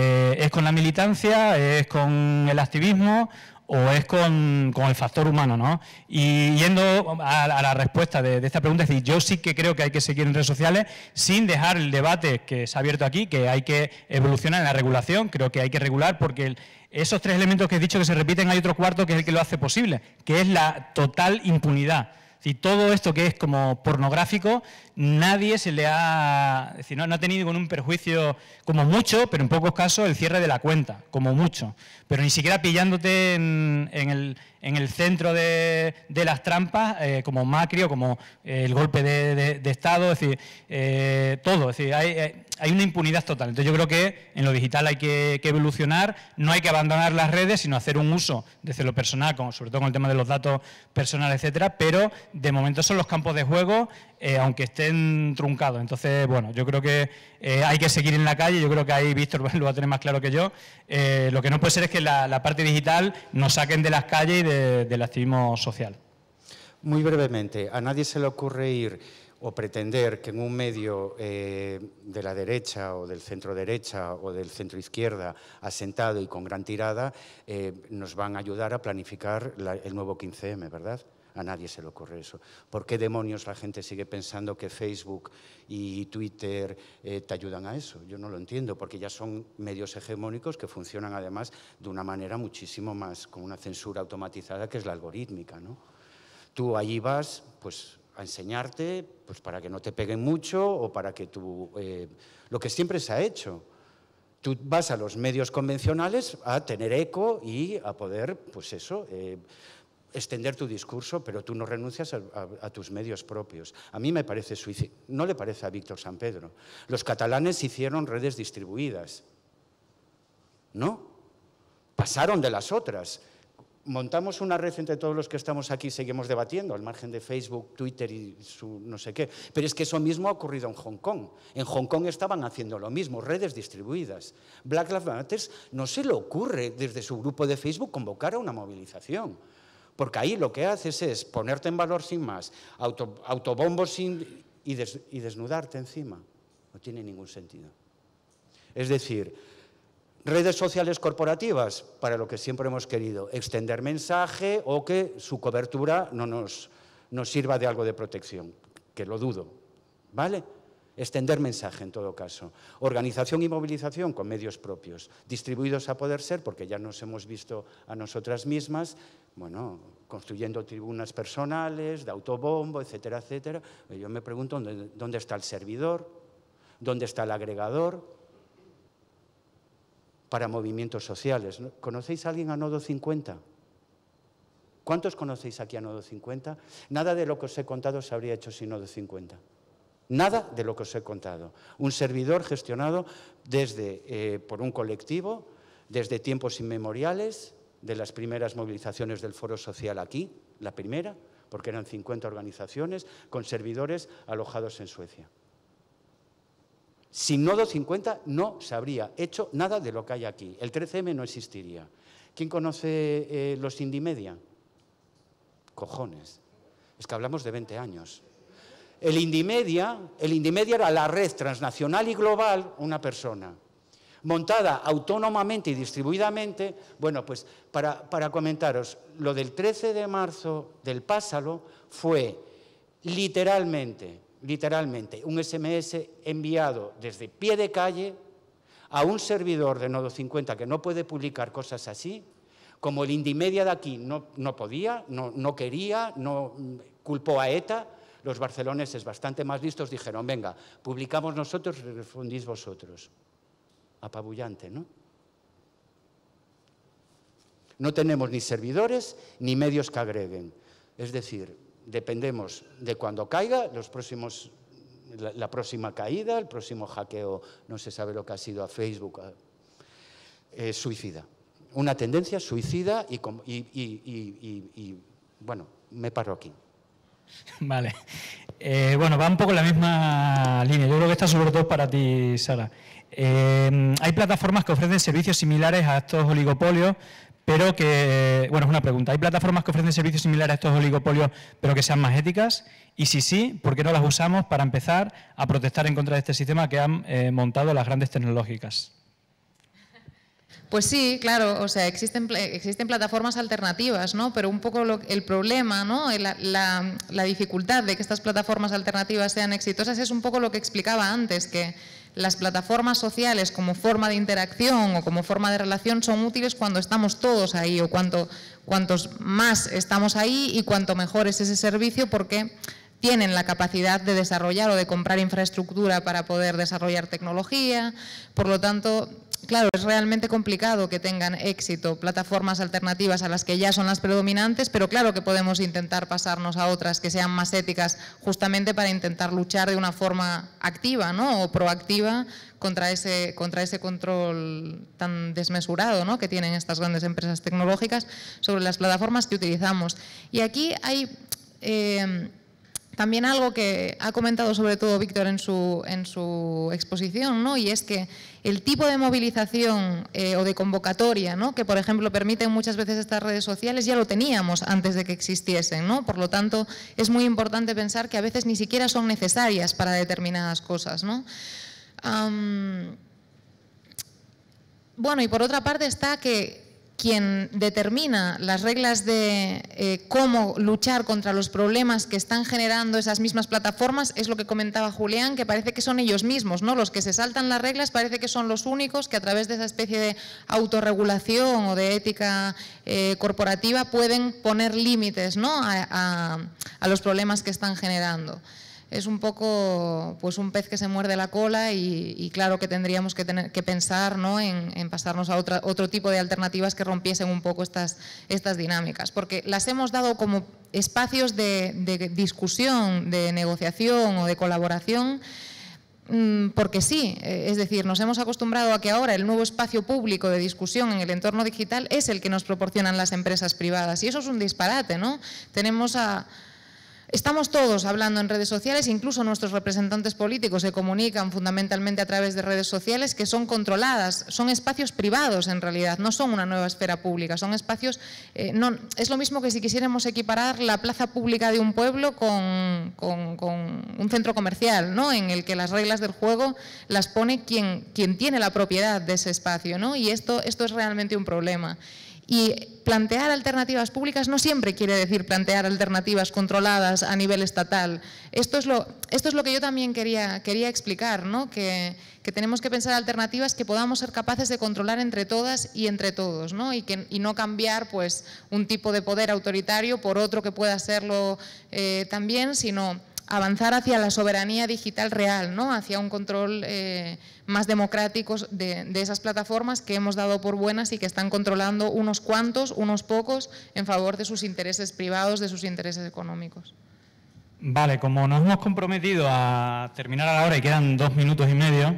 es con la militancia, es con el activismo, o es con el factor humano, ¿no? Y yendo a la respuesta de esta pregunta, es decir, yo sí que creo que hay que seguir en redes sociales sin dejar el debate que se ha abierto aquí, que hay que evolucionar en la regulación, creo que hay que regular porque esos tres elementos que he dicho que se repiten, hay otro cuarto que es el que lo hace posible, que es la total impunidad. Si todo esto que es como pornográfico, nadie se le ha... Es decir, no ha tenido ningún perjuicio, como mucho, pero en pocos casos, el cierre de la cuenta, como mucho. Pero ni siquiera pillándote en el centro de las trampas, como Macri o como el golpe de Estado, es decir, todo. Es decir, hay una impunidad total. Entonces yo creo que en lo digital hay que evolucionar, no hay que abandonar las redes, sino hacer un uso desde lo personal, sobre todo con el tema de los datos personales, etcétera, pero de momento son los campos de juego, aunque estén truncados. Entonces, bueno, yo creo que hay que seguir en la calle, yo creo que ahí Víctor lo va a tener más claro que yo. Lo que no puede ser es que la parte digital nos saquen de las calles y del activismo social. Muy brevemente, a nadie se le ocurre ir o pretender que en un medio de la derecha o del centro derecha o del centro izquierda asentado y con gran tirada nos van a ayudar a planificar el nuevo 15M, ¿verdad? A nadie se le ocurre eso. ¿Por qué demonios la gente sigue pensando que Facebook y Twitter te ayudan a eso? Yo no lo entiendo, porque ya son medios hegemónicos que funcionan además de una manera muchísimo más, con una censura automatizada que es la algorítmica, ¿no? Tú allí vas, pues, a enseñarte, pues, para que no te peguen mucho o para que tú... lo que siempre se ha hecho. Tú vas a los medios convencionales a tener eco y a poder, pues eso... extender tu discurso, pero tú no renuncias a tus medios propios. A mí me parece suicidio. No le parece a Víctor Sampedro. Los catalanes hicieron redes distribuidas. ¿No? Pasaron de las otras. Montamos una red entre todos los que estamos aquí y seguimos debatiendo, al margen de Facebook, Twitter y su no sé qué. Pero es que eso mismo ha ocurrido en Hong Kong. En Hong Kong estaban haciendo lo mismo, redes distribuidas. Black Lives Matter no se le ocurre desde su grupo de Facebook convocar a una movilización. Porque ahí lo que haces es ponerte en valor sin más, autobombos y desnudarte encima. No tiene ningún sentido. Es decir, redes sociales corporativas, para lo que siempre hemos querido, extender mensaje o que su cobertura no nos sirva de algo de protección, que lo dudo, ¿vale? Extender mensaje, en todo caso. Organización y movilización con medios propios, distribuidos a poder ser, porque ya nos hemos visto a nosotras mismas, bueno, construyendo tribunas personales, de autobombo, etcétera, etcétera. Yo me pregunto, ¿dónde está el servidor? ¿Dónde está el agregador? Para movimientos sociales. ¿Conocéis a alguien a Nodo 50? ¿Cuántos conocéis aquí a Nodo 50? Nada de lo que os he contado se habría hecho sin Nodo 50. Nada de lo que os he contado. Un servidor gestionado por un colectivo, desde tiempos inmemoriales, de las primeras movilizaciones del Foro Social aquí, la primera, porque eran 50 organizaciones, con servidores alojados en Suecia. Sin Nodo 50 no se habría hecho nada de lo que hay aquí. El 13M no existiría. ¿Quién conoce los Indymedia? Cojones. Es que hablamos de 20 años. El Indymedia era la red transnacional y global, una persona, montada autónomamente y distribuidamente. Bueno, pues para comentaros, lo del 13 de marzo del Pásalo fue literalmente un SMS enviado desde pie de calle a un servidor de Nodo 50 que no puede publicar cosas así. Como el Indymedia de aquí no podía, no quería, no culpó a ETA, los barceloneses bastante más listos dijeron, venga, publicamos nosotros y respondís vosotros. Apabullante, ¿no? No tenemos ni servidores ni medios que agreguen. Es decir, dependemos de cuando caiga, la próxima caída, el próximo hackeo, no se sabe lo que ha sido a Facebook, suicida. Una tendencia suicida y bueno, me paro aquí. Vale. Bueno, va un poco en la misma línea. Yo creo que está sobre todo para ti, Sara. Hay plataformas que ofrecen servicios similares a estos oligopolios, pero que, bueno, es una pregunta. ¿Hay plataformas que ofrecen servicios similares a estos oligopolios, pero que sean más éticas? Y si sí, ¿por qué no las usamos para empezar a protestar en contra de este sistema que han montado las grandes tecnológicas? Pues sí, claro, o sea, existen plataformas alternativas, ¿no? Pero un poco el problema, ¿no? La dificultad de que estas plataformas alternativas sean exitosas es un poco lo que explicaba antes, que las plataformas sociales como forma de interacción o como forma de relación son útiles cuando estamos todos ahí o cuantos más estamos ahí y cuanto mejor es ese servicio, porque tienen la capacidad de desarrollar o de comprar infraestructura para poder desarrollar tecnología. Por lo tanto, claro, es realmente complicado que tengan éxito plataformas alternativas a las que ya son las predominantes, pero claro que podemos intentar pasarnos a otras que sean más éticas, justamente para intentar luchar de una forma activa, ¿no? O proactiva contra ese control tan desmesurado, ¿no? Que tienen estas grandes empresas tecnológicas sobre las plataformas que utilizamos. Y aquí hay también algo que ha comentado sobre todo Víctor en su exposición, ¿no? Y es que el tipo de movilización o de convocatoria, ¿no? Que por ejemplo permiten muchas veces estas redes sociales, ya lo teníamos antes de que existiesen, ¿no? Por lo tanto, es muy importante pensar que a veces ni siquiera son necesarias para determinadas cosas, ¿no? Bueno, y por otra parte está que quien determina las reglas de cómo luchar contra los problemas que están generando esas mismas plataformas es lo que comentaba Julián, que parece que son ellos mismos, ¿no? Los que se saltan las reglas parece que son los únicos que a través de esa especie de autorregulación o de ética corporativa pueden poner límites, ¿no? a los problemas que están generando. Es un poco pues un pez que se muerde la cola y claro que tendríamos que pensar, ¿no? en pasarnos a otro tipo de alternativas que rompiesen un poco estas dinámicas, porque las hemos dado como espacios de discusión, de negociación o de colaboración, porque sí, es decir, nos hemos acostumbrado a que ahora el nuevo espacio público de discusión en el entorno digital es el que nos proporcionan las empresas privadas y eso es un disparate, ¿no? Estamos todos hablando en redes sociales, incluso nuestros representantes políticos se comunican fundamentalmente a través de redes sociales que son controladas, son espacios privados en realidad, no son una nueva esfera pública, son espacios, es lo mismo que si quisiéramos equiparar la plaza pública de un pueblo con un centro comercial, ¿no? En el que las reglas del juego las pone quien tiene la propiedad de ese espacio, ¿no? Y esto es realmente un problema. Y plantear alternativas públicas no siempre quiere decir plantear alternativas controladas a nivel estatal. Esto es lo que yo también quería explicar, ¿no? Que tenemos que pensar alternativas que podamos ser capaces de controlar entre todas y entre todos, ¿no? Y no cambiar pues, un tipo de poder autoritario por otro que pueda serlo también, sino avanzar hacia la soberanía digital real, ¿no? Hacia un control más democrático de esas plataformas que hemos dado por buenas y que están controlando unos cuantos, unos pocos, en favor de sus intereses privados, de sus intereses económicos. Vale, como nos hemos comprometido a terminar a la hora y quedan 2 minutos y medio,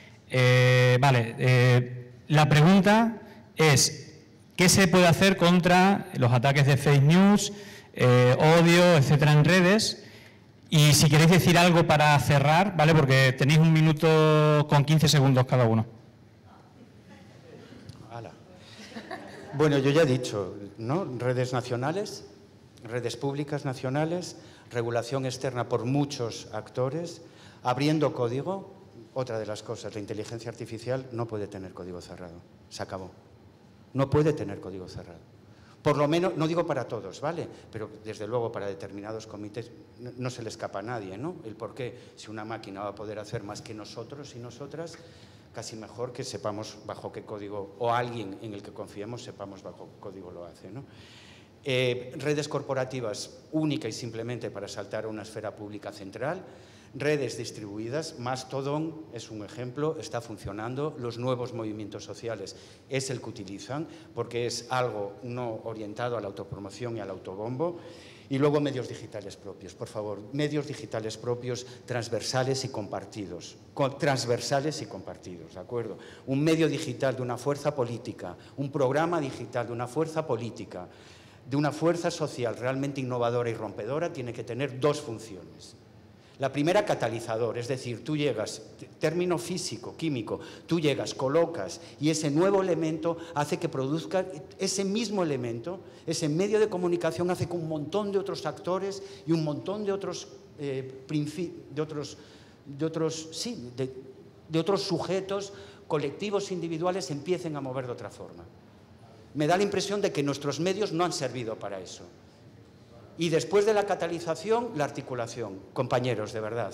la pregunta es, ¿qué se puede hacer contra los ataques de fake news, odio, etcétera, en redes? Y si queréis decir algo para cerrar, ¿vale? Porque tenéis 1 minuto con 15 segundos cada uno. Bueno, yo ya he dicho, ¿no? Redes nacionales, redes públicas nacionales, regulación externa por muchos actores, abriendo código. Otra de las cosas, la inteligencia artificial no puede tener código cerrado. Se acabó. No puede tener código cerrado. Por lo menos, no digo para todos, ¿vale? Pero desde luego para determinados comités no se le escapa a nadie, ¿no? El por qué, si una máquina va a poder hacer más que nosotros y nosotras, casi mejor que sepamos bajo qué código, o alguien en el que confiemos sepamos bajo qué código lo hace, ¿no? Redes corporativas única y simplemente para saltar a una esfera pública central, redes distribuidas, Mastodon es un ejemplo, está funcionando, los nuevos movimientos sociales es el que utilizan porque es algo no orientado a la autopromoción y al autobombo. Y luego medios digitales propios, por favor, medios digitales propios transversales y compartidos, ¿de acuerdo? Un medio digital de una fuerza política, un programa digital de una fuerza política, de una fuerza social realmente innovadora y rompedora, tiene que tener 2 funciones. La primera, catalizador, es decir, tú llegas, término físico, químico, tú llegas, colocas y ese nuevo elemento hace que produzca ese mismo elemento, ese medio de comunicación hace que un montón de otros actores y un montón de otros sujetos, colectivos individuales empiecen a mover de otra forma. Me da la impresión de que nuestros medios no han servido para eso. Y después de la catalización, la articulación. Compañeros, de verdad,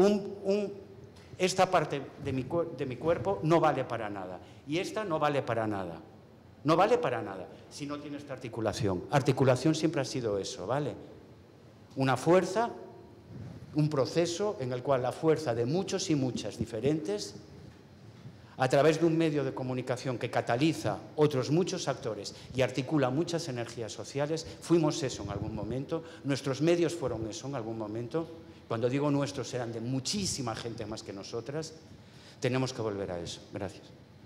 esta parte de mi cuerpo no vale para nada. Y esta no vale para nada. No vale para nada si no tiene esta articulación. Articulación siempre ha sido eso, ¿vale? Una fuerza, un proceso en el cual la fuerza de muchos y muchas diferentes, a través de un medio de comunicación que cataliza otros muchos actores y articula muchas energías sociales, fuimos eso en algún momento, nuestros medios fueron eso en algún momento, cuando digo nuestros eran de muchísima gente más que nosotras, tenemos que volver a eso. Gracias.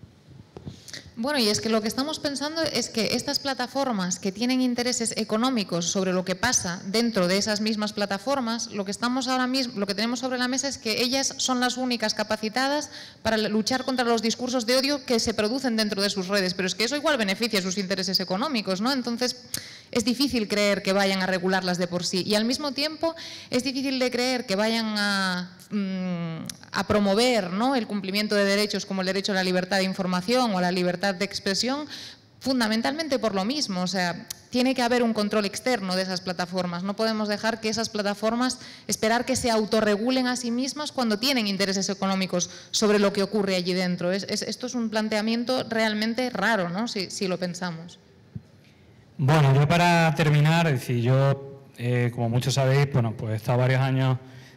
Bueno, y es que lo que estamos pensando es que estas plataformas que tienen intereses económicos sobre lo que pasa dentro de esas mismas plataformas, lo que tenemos sobre la mesa es que ellas son las únicas capacitadas para luchar contra los discursos de odio que se producen dentro de sus redes, pero es que eso igual beneficia sus intereses económicos, ¿no? Entonces, es difícil creer que vayan a regularlas de por sí y al mismo tiempo es difícil de creer que vayan a promover, ¿no?, el cumplimiento de derechos como el derecho a la libertad de información o a la libertad de expresión, fundamentalmente por lo mismo. O sea, tiene que haber un control externo de esas plataformas. No podemos dejar que esas plataformas, esperar que se autorregulen a sí mismas cuando tienen intereses económicos sobre lo que ocurre allí dentro. Esto es un planteamiento realmente raro, ¿no?, si lo pensamos. Bueno, yo para terminar, es decir, yo, como muchos sabéis, bueno, pues he estado varios años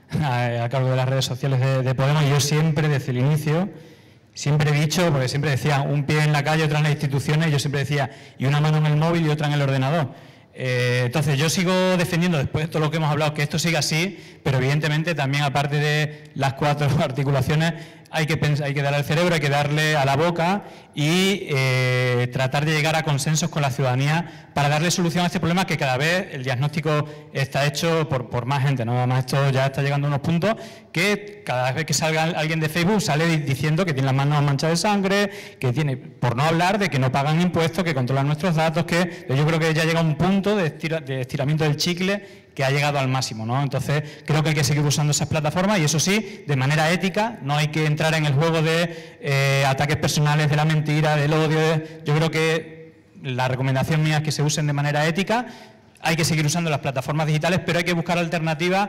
a cargo de las redes sociales de Podemos y yo siempre, desde el inicio, siempre he dicho, porque siempre decía un pie en la calle, otro en las instituciones, yo siempre decía, y una mano en el móvil y otra en el ordenador. Entonces yo sigo defendiendo, después de todo lo que hemos hablado, que esto siga así, pero evidentemente también, aparte de las 4 articulaciones, hay que darle al cerebro, hay que darle a la boca y tratar de llegar a consensos con la ciudadanía para darle solución a este problema, que cada vez el diagnóstico está hecho por más gente, ¿no? Además esto ya está llegando a unos puntos que cada vez que salga alguien de Facebook sale diciendo que tiene las manos manchadas de sangre, que tiene, por no hablar de que no pagan impuestos, que controlan nuestros datos, que yo creo que ya llega a un punto de estiramiento del chicle que ha llegado al máximo, ¿no? Entonces creo que hay que seguir usando esas plataformas y eso sí, de manera ética, no hay que entrar en el juego de ataques personales, de la mentira, del odio. Yo creo que la recomendación mía es que se usen de manera ética. Hay que seguir usando las plataformas digitales, pero hay que buscar alternativas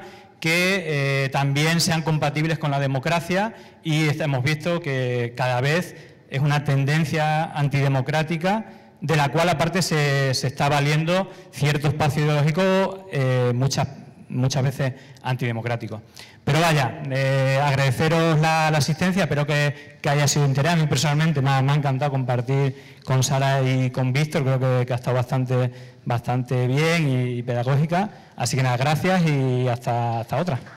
que también sean compatibles con la democracia y hemos visto que cada vez es una tendencia antidemocrática de la cual aparte se está valiendo cierto espacio ideológico, muchas muchas veces antidemocrático. Pero vaya, agradeceros la asistencia, espero que haya sido de interés. A mí personalmente me ha encantado compartir con Sara y con Víctor, creo que ha estado bastante bien y pedagógica. Así que nada, gracias y hasta otra.